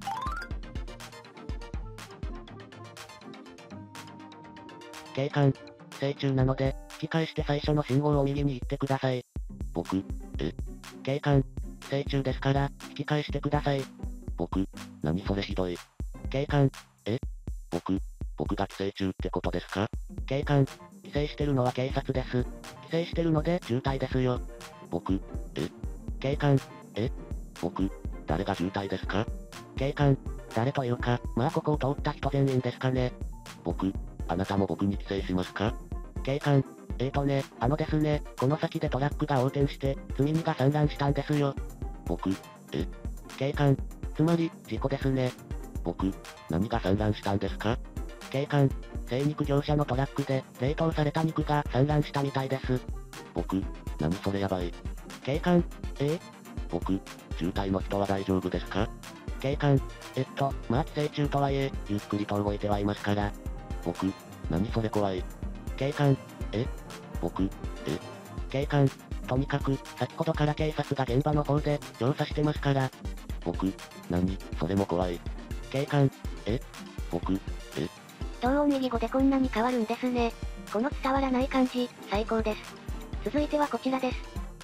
警官。正中なので、引き返して最初の信号を右に行ってください。 僕、え警官。正中ですから、引き返してください。 僕、何それひどい。 警官。 え僕、僕が寄生中ってことですか？ 警官。規制してるのは警察です。規制してるので渋滞ですよ。 僕、え警官。 え僕、誰が渋滞ですか？ 警官。誰というか、まあここを通った人全員ですかね。 僕、あなたも僕に規制しますか？ 警官。えーとね、あのですね、この先でトラックが横転して、積み荷が散乱したんですよ。 僕、え警官。つまり、事故ですね。 僕、何が散乱したんですか？ 警官。精肉業者のトラックで、冷凍された肉が散乱したみたいです。 僕、何それやばい。 警官。えー、 僕、渋滞の人は大丈夫ですか？ 警官。えっと、まあ規制中とはいえ、ゆっくりと動いてはいますから。 僕、何それ怖い。 警官。 え僕、え警官。とにかく、先ほどから警察が現場の方で、調査してますから。 僕、何それも怖い。 警官。 え僕、え同音異義語でこんなに変わるんですね。この伝わらない感じ、最高です。続いてはこちらです。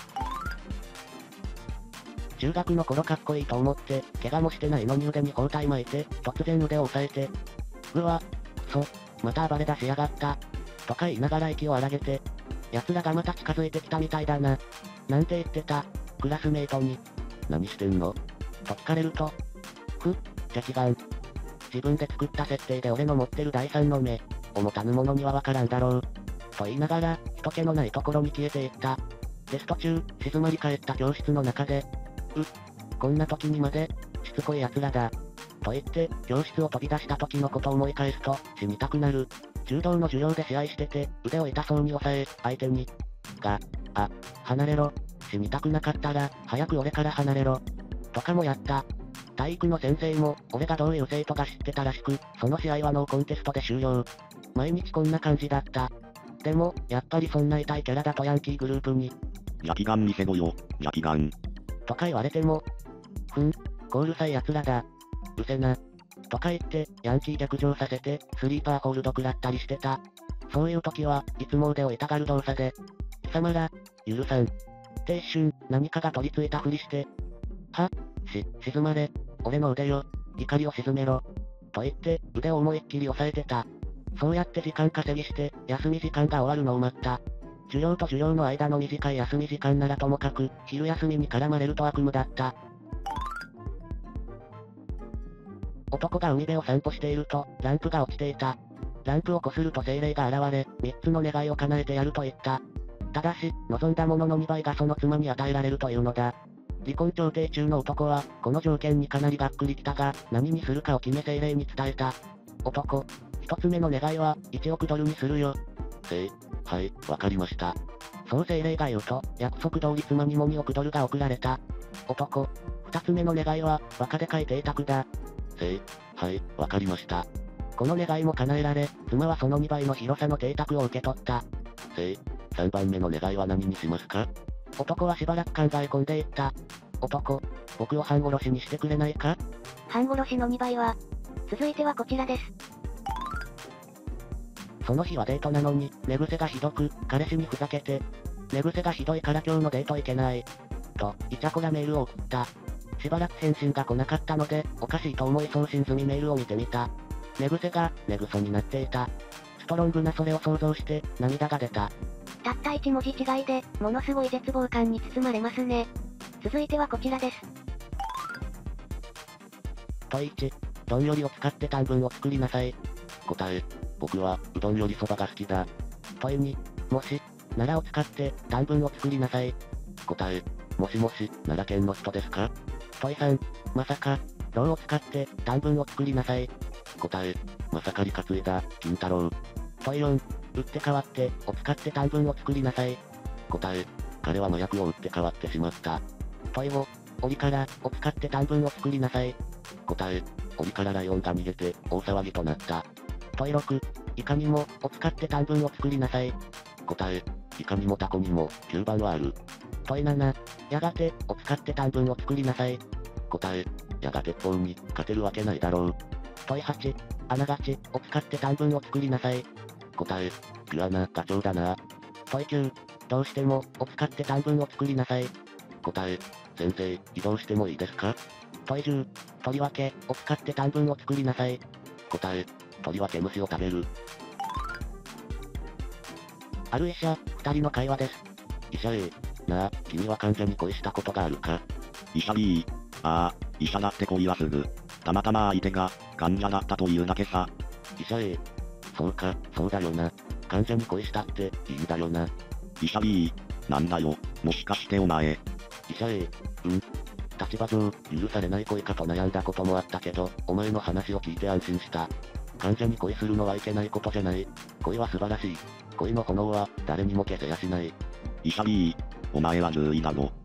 中学の頃かっこいいと思って、怪我もしてないのに腕に包帯巻いて、突然腕を押さえて、うわ、くそ、また暴れ出しやがった。とか言いながら息を荒げて、奴らがまた近づいてきたみたいだな。なんて言ってた、クラスメイトに。 何してんの？ と聞かれると、ふふ、じゃ違う。自分で作った設定で俺の持ってる第三の目を持たぬ者にはわからんだろう。と言いながら、人気のないところに消えていった。テスト中、静まり返った教室の中で、う、こんな時にまで、しつこい奴らだ。と言って、教室を飛び出した時のことを思い返すと、死にたくなる。柔道の授業で試合してて、腕を痛そうに押さえ、相手に。が、あ、離れろ。死にたくなかったら、早く俺から離れろ。とかもやった。体育の先生も、俺がどういう生徒が知ってたらしく、その試合はノーコンテストで終了。毎日こんな感じだった。でも、やっぱりそんな痛いキャラだとヤンキーグループに。 ヤキガン見せろよ、ヤキガン。 とか言われても、ふん、こうるさい奴らだ。うせな。とか言って、ヤンキー逆上させて、スリーパーホールド食らったりしてた。そういう時は、いつも腕を痛がる動作で、貴様ら、許さん。って一瞬、何かが取り付いたふりして、は、し、静まれ、俺の腕よ、怒りを鎮めろ。と言って、腕を思いっきり押さえてた。そうやって時間稼ぎして、休み時間が終わるのを待った。授業と授業の間の短い休み時間ならともかく、昼休みに絡まれると悪夢だった。男が海辺を散歩していると、ランプが落ちていた。ランプをこすると精霊が現れ、三つの願いを叶えてやると言った。ただし、望んだもののにばいがその妻に与えられるというのだ。離婚調停中の男は、この条件にかなりがっくりきたが、何にするかを決め精霊に伝えた。男。一つ目の願いは、いちおくドルにするよ。 せい、はい、わかりました。 そう精霊が言うと、約束通り妻にもにおくドルが送られた。男。二つ目の願いは、和歌で書いて邸宅だ。 せい、はい、わかりました。 この願いも叶えられ、妻はそのにばいの広さの邸宅を受け取った。 せい、さんばんめの願いは何にしますか？ 男はしばらく考え込んでいった。男、僕を半殺しにしてくれないか？ 半殺しのにばいは。続いてはこちらです。 その日はデートなのに、寝癖がひどく、彼氏にふざけて、寝癖がひどいから今日のデート行けない。と、イチャコラメールを送った。しばらく返信が来なかったので、おかしいと思い送信済みメールを見てみた。寝癖が、寝癖になっていた。ストロングなそれを想像して、涙が出た。 たった一文字違いで、ものすごい絶望感に包まれますね。続いてはこちらです。 問いち、どんよりを使って短文を作りなさい。 答え、僕は、うどんよりそばが好きだ。 問いに、もし、奈良を使って短文を作りなさい。 答え、もしもし、奈良県の人ですか？ 問いさん、まさか、ろうを使って短文を作りなさい。 答え、まさかり担いだ、金太郎。 問いよん、打って変わって、を使って短文を作りなさい。 答え、彼は麻薬を打って変わってしまった。 問いご、檻から、を使って短文を作りなさい。 答え、檻からライオンが逃げて、大騒ぎとなった。 問いろく、いかにも、を使って短文を作りなさい。 答え、いかにもタコにも、きゅうばんはある。 問いなな、やがて、を使って短文を作りなさい。 答え、やが鉄砲に、勝てるわけないだろう。 問いはち、あながち、を使って短文を作りなさい。 答え、ピュアなガチョウだな。 問いきゅう、どうしても、を使って短文を作りなさい。 答え、先生、移動してもいいですか？ 問いじゅう、とりわけ、を使って短文を作りなさい。 答え、とりわけ虫を食べる。 ある医者、二人の会話です。 医者 A、なあ、君は患者に恋したことがあるか？ 医者 B、ああ、医者だって恋はすぐ。たまたま相手が、患者だったというだけさ。 医者 A、そうか、そうだよな。患者に恋したって、いいんだよな。 医者 B、なんだよ、もしかしてお前。 医者 A、うん。立場上、許されない恋かと悩んだこともあったけど、お前の話を聞いて安心した。患者に恋するのはいけないことじゃない。恋は素晴らしい。恋の炎は、誰にも消せやしない。 医者 B、お前は獣医だろ。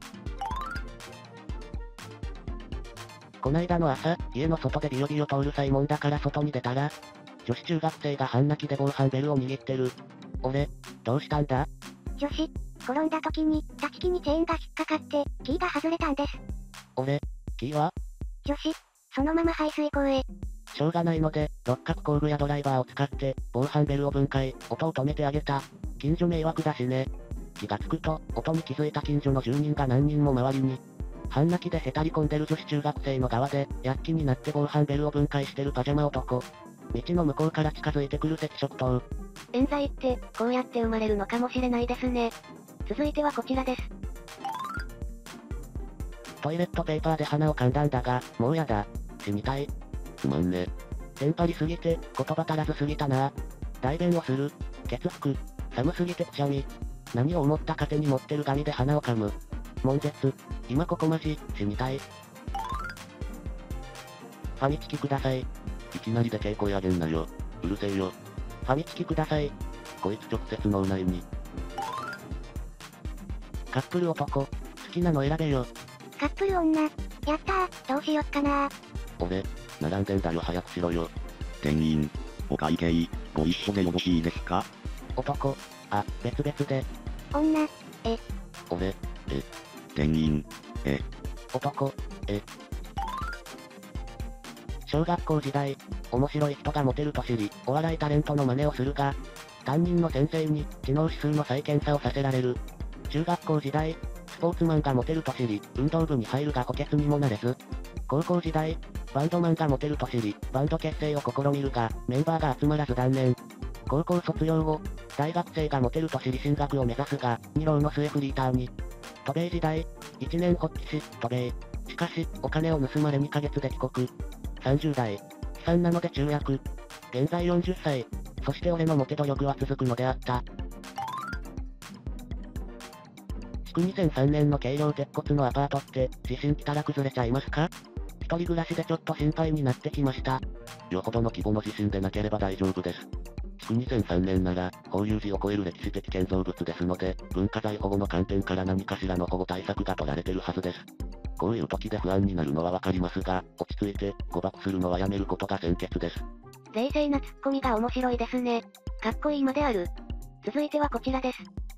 こないだの朝、家の外でビヨビヨ通る際もんだから外に出たら、女子中学生が半泣きで防犯ベルを握ってる。俺、どうしたんだ？ 女子、転んだ時に、立ち木にチェーンが引っかかって、キーが外れたんです。 俺、キーは？ 女子、そのまま排水溝へ。 しょうがないので、六角工具やドライバーを使って、防犯ベルを分解、音を止めてあげた。近所迷惑だしね。気がつくと、音に気づいた近所の住人が何人も周りに。半泣きでへたり込んでる女子中学生の側で、躍起になって防犯ベルを分解してるパジャマ男。道の向こうから近づいてくる赤色灯。 冤罪って、こうやって生まれるのかもしれないですね。続いてはこちらです。 トイレットペーパーで鼻を噛んだんだが、もうやだ。 死にたい。 つまんね。 テンパりすぎて、言葉足らずすぎたな。代弁をする。血服。寒すぎてくしゃみ。何を思ったか手に持ってるガミで鼻を噛む。悶絶。今ここマジ、死にたい。ファミチキください。 いきなりでけえ声上げんなよ。うるせえよ。 ファミチキください。 こいつ直接脳内に。 カップル男。好きなの選べよ。 カップル女。やったー、どうしよっかなー。 俺、並んでんだよ早くしろよ。 店員、お会計、ご一緒でよろしいですか？ 男。あ、別々で。 女。え。 俺、え。 店員、え。 男。え。小学校時代、面白い人がモテると知り、お笑いタレントの真似をするが、担任の先生に知能指数の再検査をさせられる。中学校時代、スポーツマンがモテると知り、運動部に入るが補欠にもなれず。高校時代、バンドマンがモテると知り、バンド結成を試みるが、メンバーが集まらず断念。高校卒業後、大学生がモテると知り進学を目指すが、に浪の末フリーターに。渡米時代、いちねん発起し、渡米。しかし、お金を盗まれにかげつで帰国。さんじゅう代。悲惨なので中訳。現在よんじゅっさい。そして俺のモテ努力は続くのであった。築にせんさんねんの軽量鉄骨のアパートって、地震来たら崩れちゃいますか？一人暮らしでちょっと心配になってきました。 よほどの規模の地震でなければ大丈夫です。築にせんさんねんなら、法隆寺を超える歴史的建造物ですので、文化財保護の観点から何かしらの保護対策が取られてるはずです。こういう時で不安になるのはわかりますが、落ち着いて、誤爆するのはやめることが先決です。 冷静なツッコミが面白いですね。かっこいいまである。続いてはこちらです。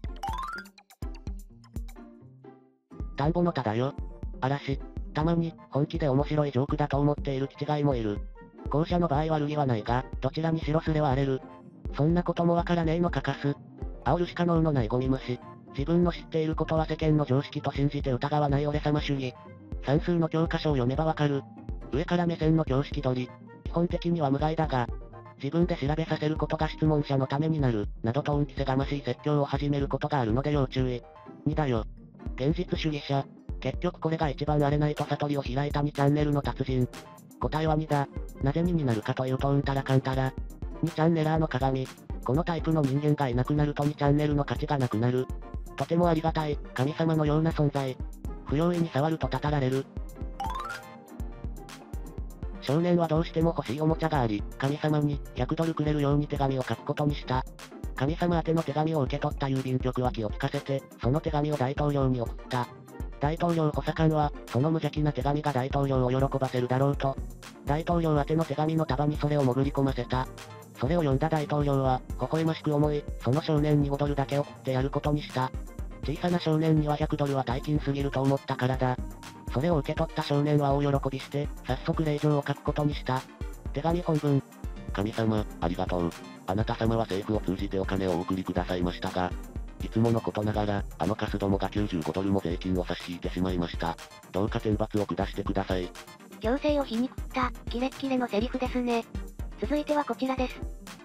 田んぼの田だよ。嵐。たまに、本気で面白いジョークだと思っている気違いもいる。後者の場合悪気はないが、どちらにしろスレは荒れる。そんなこともわからねえのかかす。煽るしか能のないゴミ虫。自分の知っていることは世間の常識と信じて疑わない俺様主義。算数の教科書を読めばわかる。上から目線の常識取り。基本的には無害だが、自分で調べさせることが質問者のためになる、などと恩着せがましい説教を始めることがあるので要注意。にだよ。現実主義者。結局これが一番荒れないと悟りを開いたにチャンネルの達人。答えはにだ。なぜにになるかというとうんたらかんたら。にチャンネラーの鏡。このタイプの人間がいなくなるとにチャンネルの価値がなくなる。とてもありがたい、神様のような存在。不用意に触るとたたられる。少年はどうしても欲しいおもちゃがあり、神様にひゃくドルくれるように手紙を書くことにした。神様宛ての手紙を受け取った郵便局は気を利かせて、その手紙を大統領に送った。大統領補佐官は、その無邪気な手紙が大統領を喜ばせるだろうと、大統領宛ての手紙の束にそれを潜り込ませた。それを読んだ大統領は、微笑ましく思い、その少年にごドルだけ送ってやることにした。小さな少年にはひゃくドルは大金すぎると思ったからだ。それを受け取った少年は大喜びして、早速令状を書くことにした。手紙本文。 神様、ありがとう。あなた様は政府を通じてお金をお送りくださいましたが、いつものことながら、あのカスどもがきゅうじゅうごドルも税金を差し引いてしまいました。どうか天罰を下してください。 強制を皮肉った、キレッキレのセリフですね。続いてはこちらです。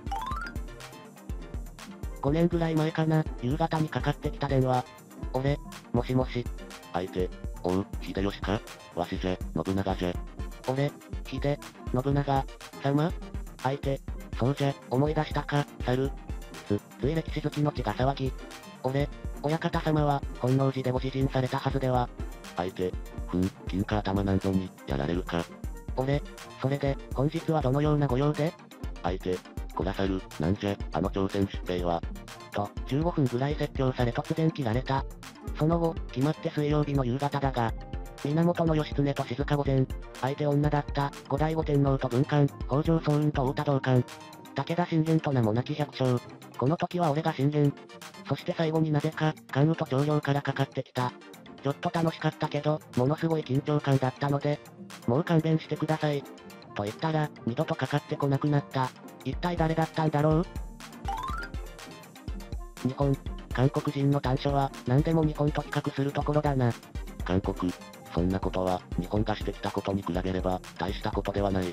ごねんぐらい前かな、夕方にかかってきた電話。俺、もしもし。 相手、おう、秀吉か？わしじゃ、信長じゃ。 俺、秀、信長、様？相手、そうじゃ、思い出したか、猿。つ、つい歴史好きの血が騒ぎ。俺、親方様は、本能寺でご自陣されたはずでは。 相手、ふん、金貨頭なんぞに、やられるか。 俺、それで、本日はどのようなご用で？ 相手、こらさる、なんじゃ、あの朝鮮出兵は。 と、じゅうごふんぐらい説教され突然切られた。その後、決まって水曜日の夕方だが、源義経と静御前、相手女だった、後醍醐天皇と文官、北条早雲と太田道官、武田信玄と名もなき百姓。この時は俺が信玄。そして最後になぜか、関羽と長領からかかってきた。ちょっと楽しかったけど、ものすごい緊張感だったので、もう勘弁してください。と言ったら、二度とかかってこなくなった。一体誰だったんだろう？日本、韓国人の短所は、何でも日本と比較するところだな。 韓国、そんなことは、日本がしてきたことに比べれば、大したことではない。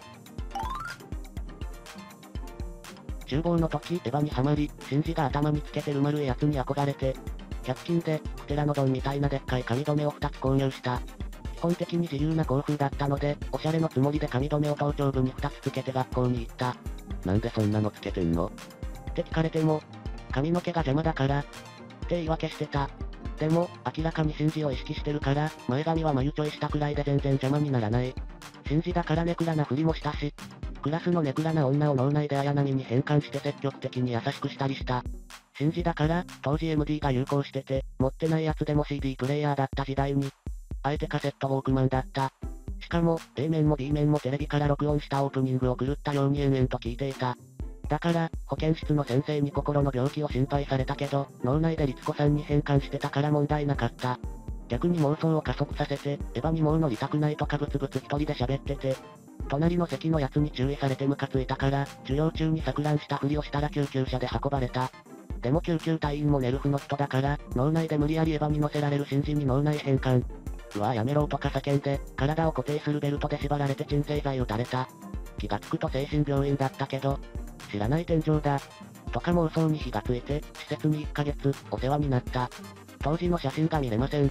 厨房の時、エヴァにはまり、シンジが頭につけてる丸いやつに憧れて、ひゃく均で、プテラノドンみたいなでっかい髪留めをふたつ購入した。 基本的に自由な校風だったので、おしゃれのつもりで髪留めを頭頂部にふたつつけて学校に行った。 なんでそんなのつけてんの？ って聞かれても、髪の毛が邪魔だから、って言い訳してた。でも、明らかに神事を意識してるから、前髪は眉ちょいしたくらいで全然邪魔にならない。神事だからネクラなふりもしたし、クラスのネクラな女を脳内で綾波に変換して積極的に優しくしたりした。神事だから、当時 エムディー が流行してて、持ってないやつでも シーディー プレイヤーだった時代に、あえてカセットウォークマンだった。しかも、A 面も B 面もテレビから録音したオープニングを狂ったように延々と聞いていた。だから、保健室の先生に心の病気を心配されたけど、脳内で律子さんに変換してたから問題なかった。逆に妄想を加速させて、エヴァにもう乗りたくないとかブツブツ一人で喋ってて、隣の席のやつに注意されてムカついたから、授業中に錯乱したふりをしたら救急車で運ばれた。でも救急隊員もネルフの人だから、脳内で無理やりエヴァに乗せられる神事に脳内変換。うわぁやめろとか叫んで、体を固定するベルトで縛られて鎮静剤打たれた。気がつくと精神病院だったけど、知らない天井だ。とか妄想に火がついて、施設にいっかげつ、お世話になった。当時の写真が見れません。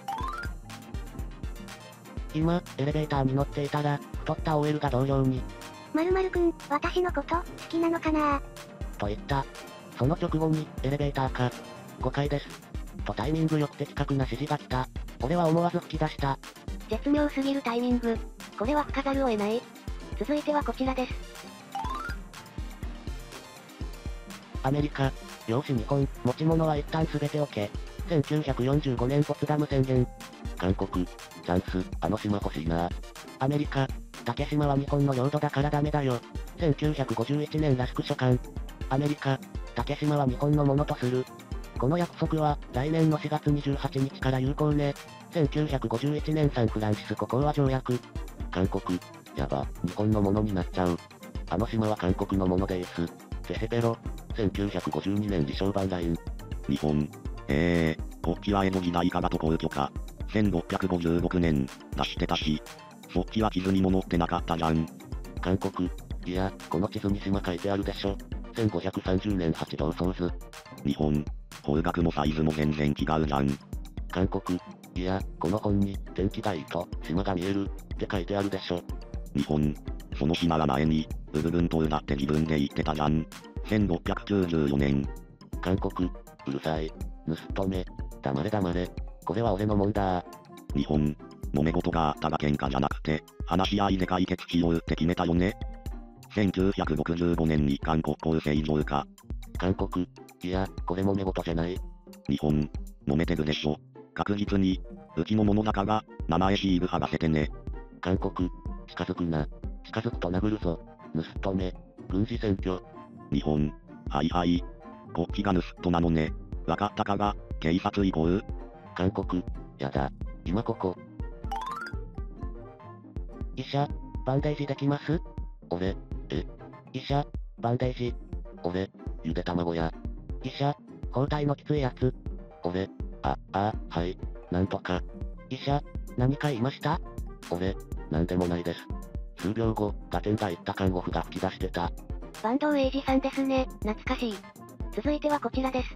今、エレベーターに乗っていたら、太った オーエル が同僚に、 〇〇くん、私のこと、好きなのかなと言った。その直後に、エレベーターか。ごかいです。とタイミングよく的確な指示が来た。俺は思わず吹き出した。 絶妙すぎるタイミング。これは吹かざるを得ない。続いてはこちらです。 アメリカ、量子日本、持ち物は一旦全て置け。せんきゅうひゃくよんじゅうごねんポツダム宣言。 韓国、チャンス、あの島欲しいな。 アメリカ、竹島は日本の領土だからダメだよ。せんきゅうひゃくごじゅういちねんらしく書簡。アメリカ、竹島は日本のものとする。この約束は、来年のしがつにじゅうはちにちから有効ね。せんきゅうひゃくごじゅういちねんサンフランシスコ講和条約。 韓国、やば、日本のものになっちゃう。あの島は韓国のものでーす。テヘペロ、せんきゅうひゃくごじゅうにねん離承版ライン。 日本。ええー、こっちは江戸時代から渡航許可。せんろっぴゃくごじゅうろくねん、出してたし。そっちは地図にも載ってなかったじゃん。 韓国、いや、この地図に島書いてあるでしょ。せんごひゃくさんじゅうねん八道創図。 日本、方角もサイズも全然違うじゃん。 韓国、いや、この本に、天気がいいと、島が見える、って書いてあるでしょ。 日本、その島が前に、ウルルン島だって自分で言ってたじゃん。せんろっぴゃくきゅうじゅうよねん。 韓国、うるさい。盗っ人め。黙れ黙れ。これは俺のもんだ。 日本、揉め事があったが喧嘩じゃなくて、話し合いで解決しようって決めたよね。せんきゅうひゃくろくじゅうごねん日韓国交正常化。 韓国、いや、これもめ事じゃない。 日本、揉めてるでしょ。確実に、うちのものだから、名前シール剥がせてね。 韓国、近づくな。近づくと殴るぞ。盗っ人め。軍事選挙。 日本、はいはい。こっちが盗っ人なのね。わかったから、警察行こう。 韓国、やだ。今ここ。 医者、バンデージできます？ 俺、え、 医者、バンデージ。 俺、ゆで卵や。 医者、包帯のきついやつ。 俺、あ、あ、はい、なんとか。 医者、何か言いました？ 俺、なんでもないです。数秒後、ガテンが言った看護婦が吹き出してた。 坂東英二さんですね、懐かしい。続いてはこちらです。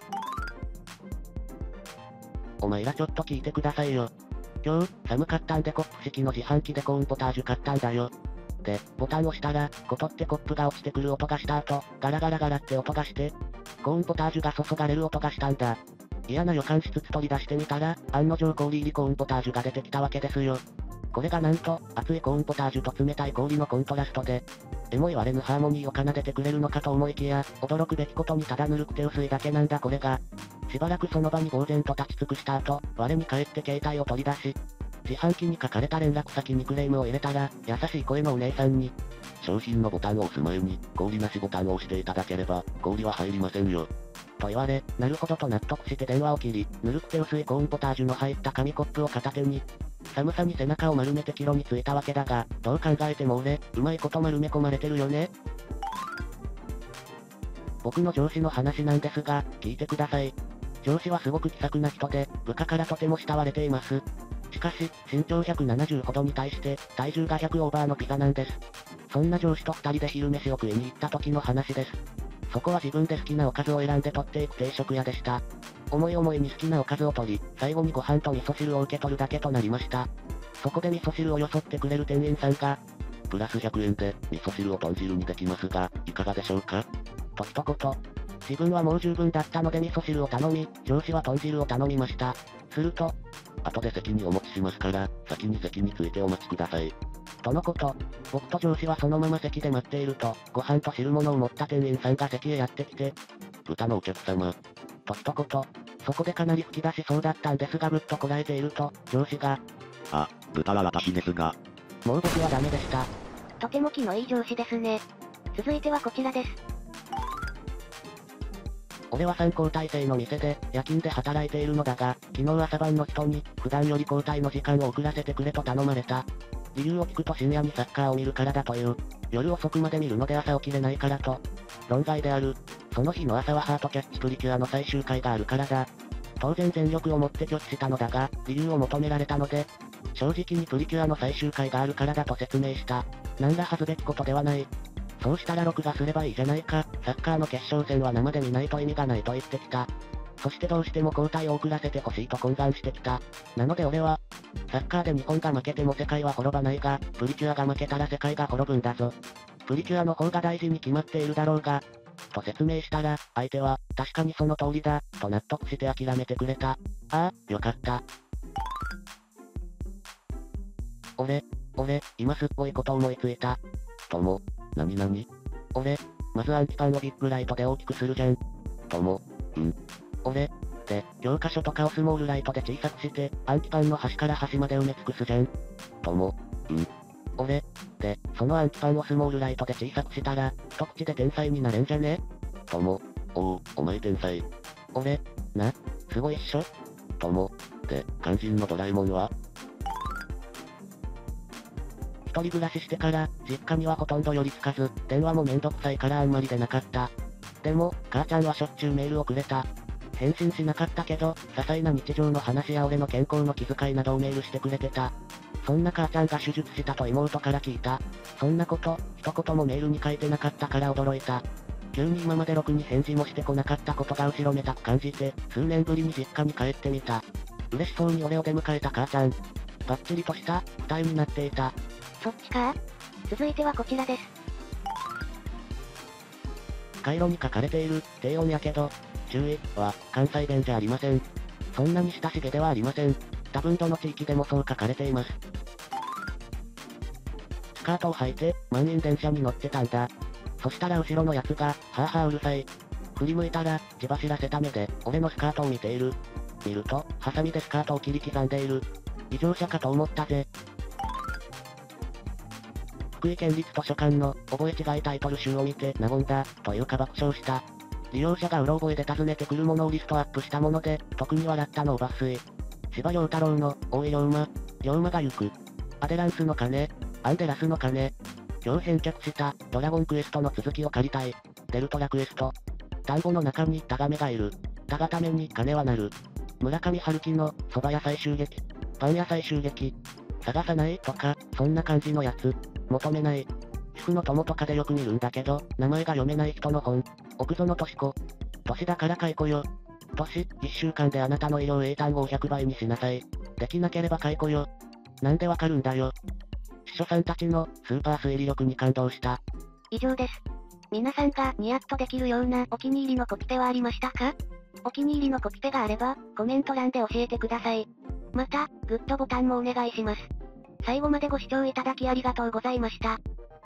お前らちょっと聞いてくださいよ。今日、寒かったんでコップ式の自販機でコーンポタージュ買ったんだよ。で、ボタンを押したら、コトってコップが落ちてくる音がした後、ガラガラガラって音がして、コーンポタージュが注がれる音がしたんだ。嫌な予感しつつ取り出してみたら、案の定氷入りコーンポタージュが出てきたわけですよ。これがなんと、熱いコーンポタージュと冷たい氷のコントラストで、えも言われぬハーモニーを奏でてくれるのかと思いきや、驚くべきことにただぬるくて薄いだけなんだこれが。しばらくその場に呆然と立ち尽くした後、我に返って携帯を取り出し、自販機に書かれた連絡先にクレームを入れたら、優しい声のお姉さんに、 商品のボタンを押す前に、氷なしボタンを押していただければ、氷は入りませんよ。 と言われ、なるほどと納得して電話を切り、ぬるくて薄いコーンポタージュの入った紙コップを片手に、寒さに背中を丸めて帰路に着いたわけだが、どう考えても俺、うまいこと丸め込まれてるよね。僕の上司の話なんですが、聞いてください。上司はすごく気さくな人で、部下からとても慕われています。しかし、身長ひゃくななじゅうほどに対して、体重がひゃくオーバーのピザなんです。そんな上司と二人で昼飯を食いに行った時の話です。 そこは自分で好きなおかずを選んで取っていく定食屋でした。思い思いに好きなおかずを取り、最後にご飯と味噌汁を受け取るだけとなりました。そこで味噌汁をよそってくれる店員さんが、 プラスひゃくえんで味噌汁を豚汁にできますが、いかがでしょうかと一言。自分はもう十分だったので味噌汁を頼み、上司は豚汁を頼みました。すると、 後で席にお持ちしますから、先に席についてお待ちください。 とのこと。僕と上司はそのまま席で待っていると、ご飯と汁物を持った店員さんが席へやってきて、 豚のお客様。 と一言。そこでかなり吹き出しそうだったんですがぐっとこらえていると、上司が、 あ、豚は私ですが。 もう僕はダメでした。 とても気のいい上司ですね。続いてはこちらです。 俺はさん交代制の店で、夜勤で働いているのだが、昨日朝晩の人に、普段より交代の時間を遅らせてくれと頼まれた。理由を聞くと深夜にサッカーを見るからだという。夜遅くまで見るので朝起きれないからと。論外である。その日の朝はハートキャッチプリキュアの最終回があるからだ。当然全力を持って拒否したのだが、理由を求められたので、正直にプリキュアの最終回があるからだと説明した。なんら恥ずべきことではない。そうしたら録画すればいいじゃないか。サッカーの決勝戦は生で見ないと意味がないと言ってきた。そしてどうしても交代を遅らせてほしいと懇願してきた。なので俺は、サッカーで日本が負けても世界は滅ばないが、プリキュアが負けたら世界が滅ぶんだぞ。プリキュアの方が大事に決まっているだろうが、と説明したら、相手は、確かにその通りだ、と納得して諦めてくれた。ああ、よかった。俺、俺、今すっごいこと思いついた。 とも、なになに俺、まずアンチパンをビッグライトで大きくするじゃん。 とも、うん俺、で、教科書とかをスモールライトで小さくして、アンチパンの端から端まで埋め尽くすじゃん。 とも、うん俺、で、そのアンチパンをスモールライトで小さくしたら、一口で天才になれんじゃねとも、おう、お前天才。 俺、な、すごいっしょとも、で、肝心のドラえもんは一人暮らししてから、実家にはほとんど寄りつかず、電話もめんどくさいからあんまり出なかった。でも、母ちゃんはしょっちゅうメールをくれた。返信しなかったけど、些細な日常の話や俺の健康の気遣いなどをメールしてくれてた。そんな母ちゃんが手術したと妹から聞いた。そんなこと、一言もメールに書いてなかったから驚いた。急に今までろくに返事もしてこなかったことが後ろめたく感じて、数年ぶりに実家に帰ってみた。嬉しそうに俺を出迎えた母ちゃん。バッチリとした、二重になっていた。 そっちか？続いてはこちらです。 回路に書かれている、低音やけど、注意、は、関西弁じゃありません。そんなに親しげではありません。多分どの地域でもそう書かれています。スカートを履いて、満員電車に乗ってたんだ。そしたら後ろのやつが、はぁはぁうるさい。振り向いたら、血走らせた目で、俺のスカートを見ている。見ると、ハサミでスカートを切り刻んでいる。異常者かと思ったぜ。福井県立図書館の、覚え違いタイトル集を見て、和んだ、というか爆笑した。利用者がうろ覚えで尋ねてくるものをリストアップしたもので、特に笑ったのを抜粋。司馬遼太郎の、大井龍馬。龍馬が行く。アデランスの鐘。アンデラスの鐘。今日返却した、ドラゴンクエストの続きを借りたい。デルトラクエスト。田んぼの中にタガメがいる。タガために鐘は鳴る。村上春樹の、蕎麦屋再襲撃。パン屋再襲撃。探さないとか、そんな感じのやつ。求めない。主婦の友とかでよく見るんだけど、名前が読めない人の本。奥園敏子。年だから解雇よ。年、一週間であなたの医療英単語をひゃくばいにしなさい。できなければ解雇よ。なんでわかるんだよ。司書さんたちの、スーパー推理力に感動した。 以上です。皆さんがニヤッとできるようなお気に入りのコピペはありましたか？お気に入りのコピペがあれば、コメント欄で教えてください。また、グッドボタンもお願いします。最後までご視聴いただきありがとうございました。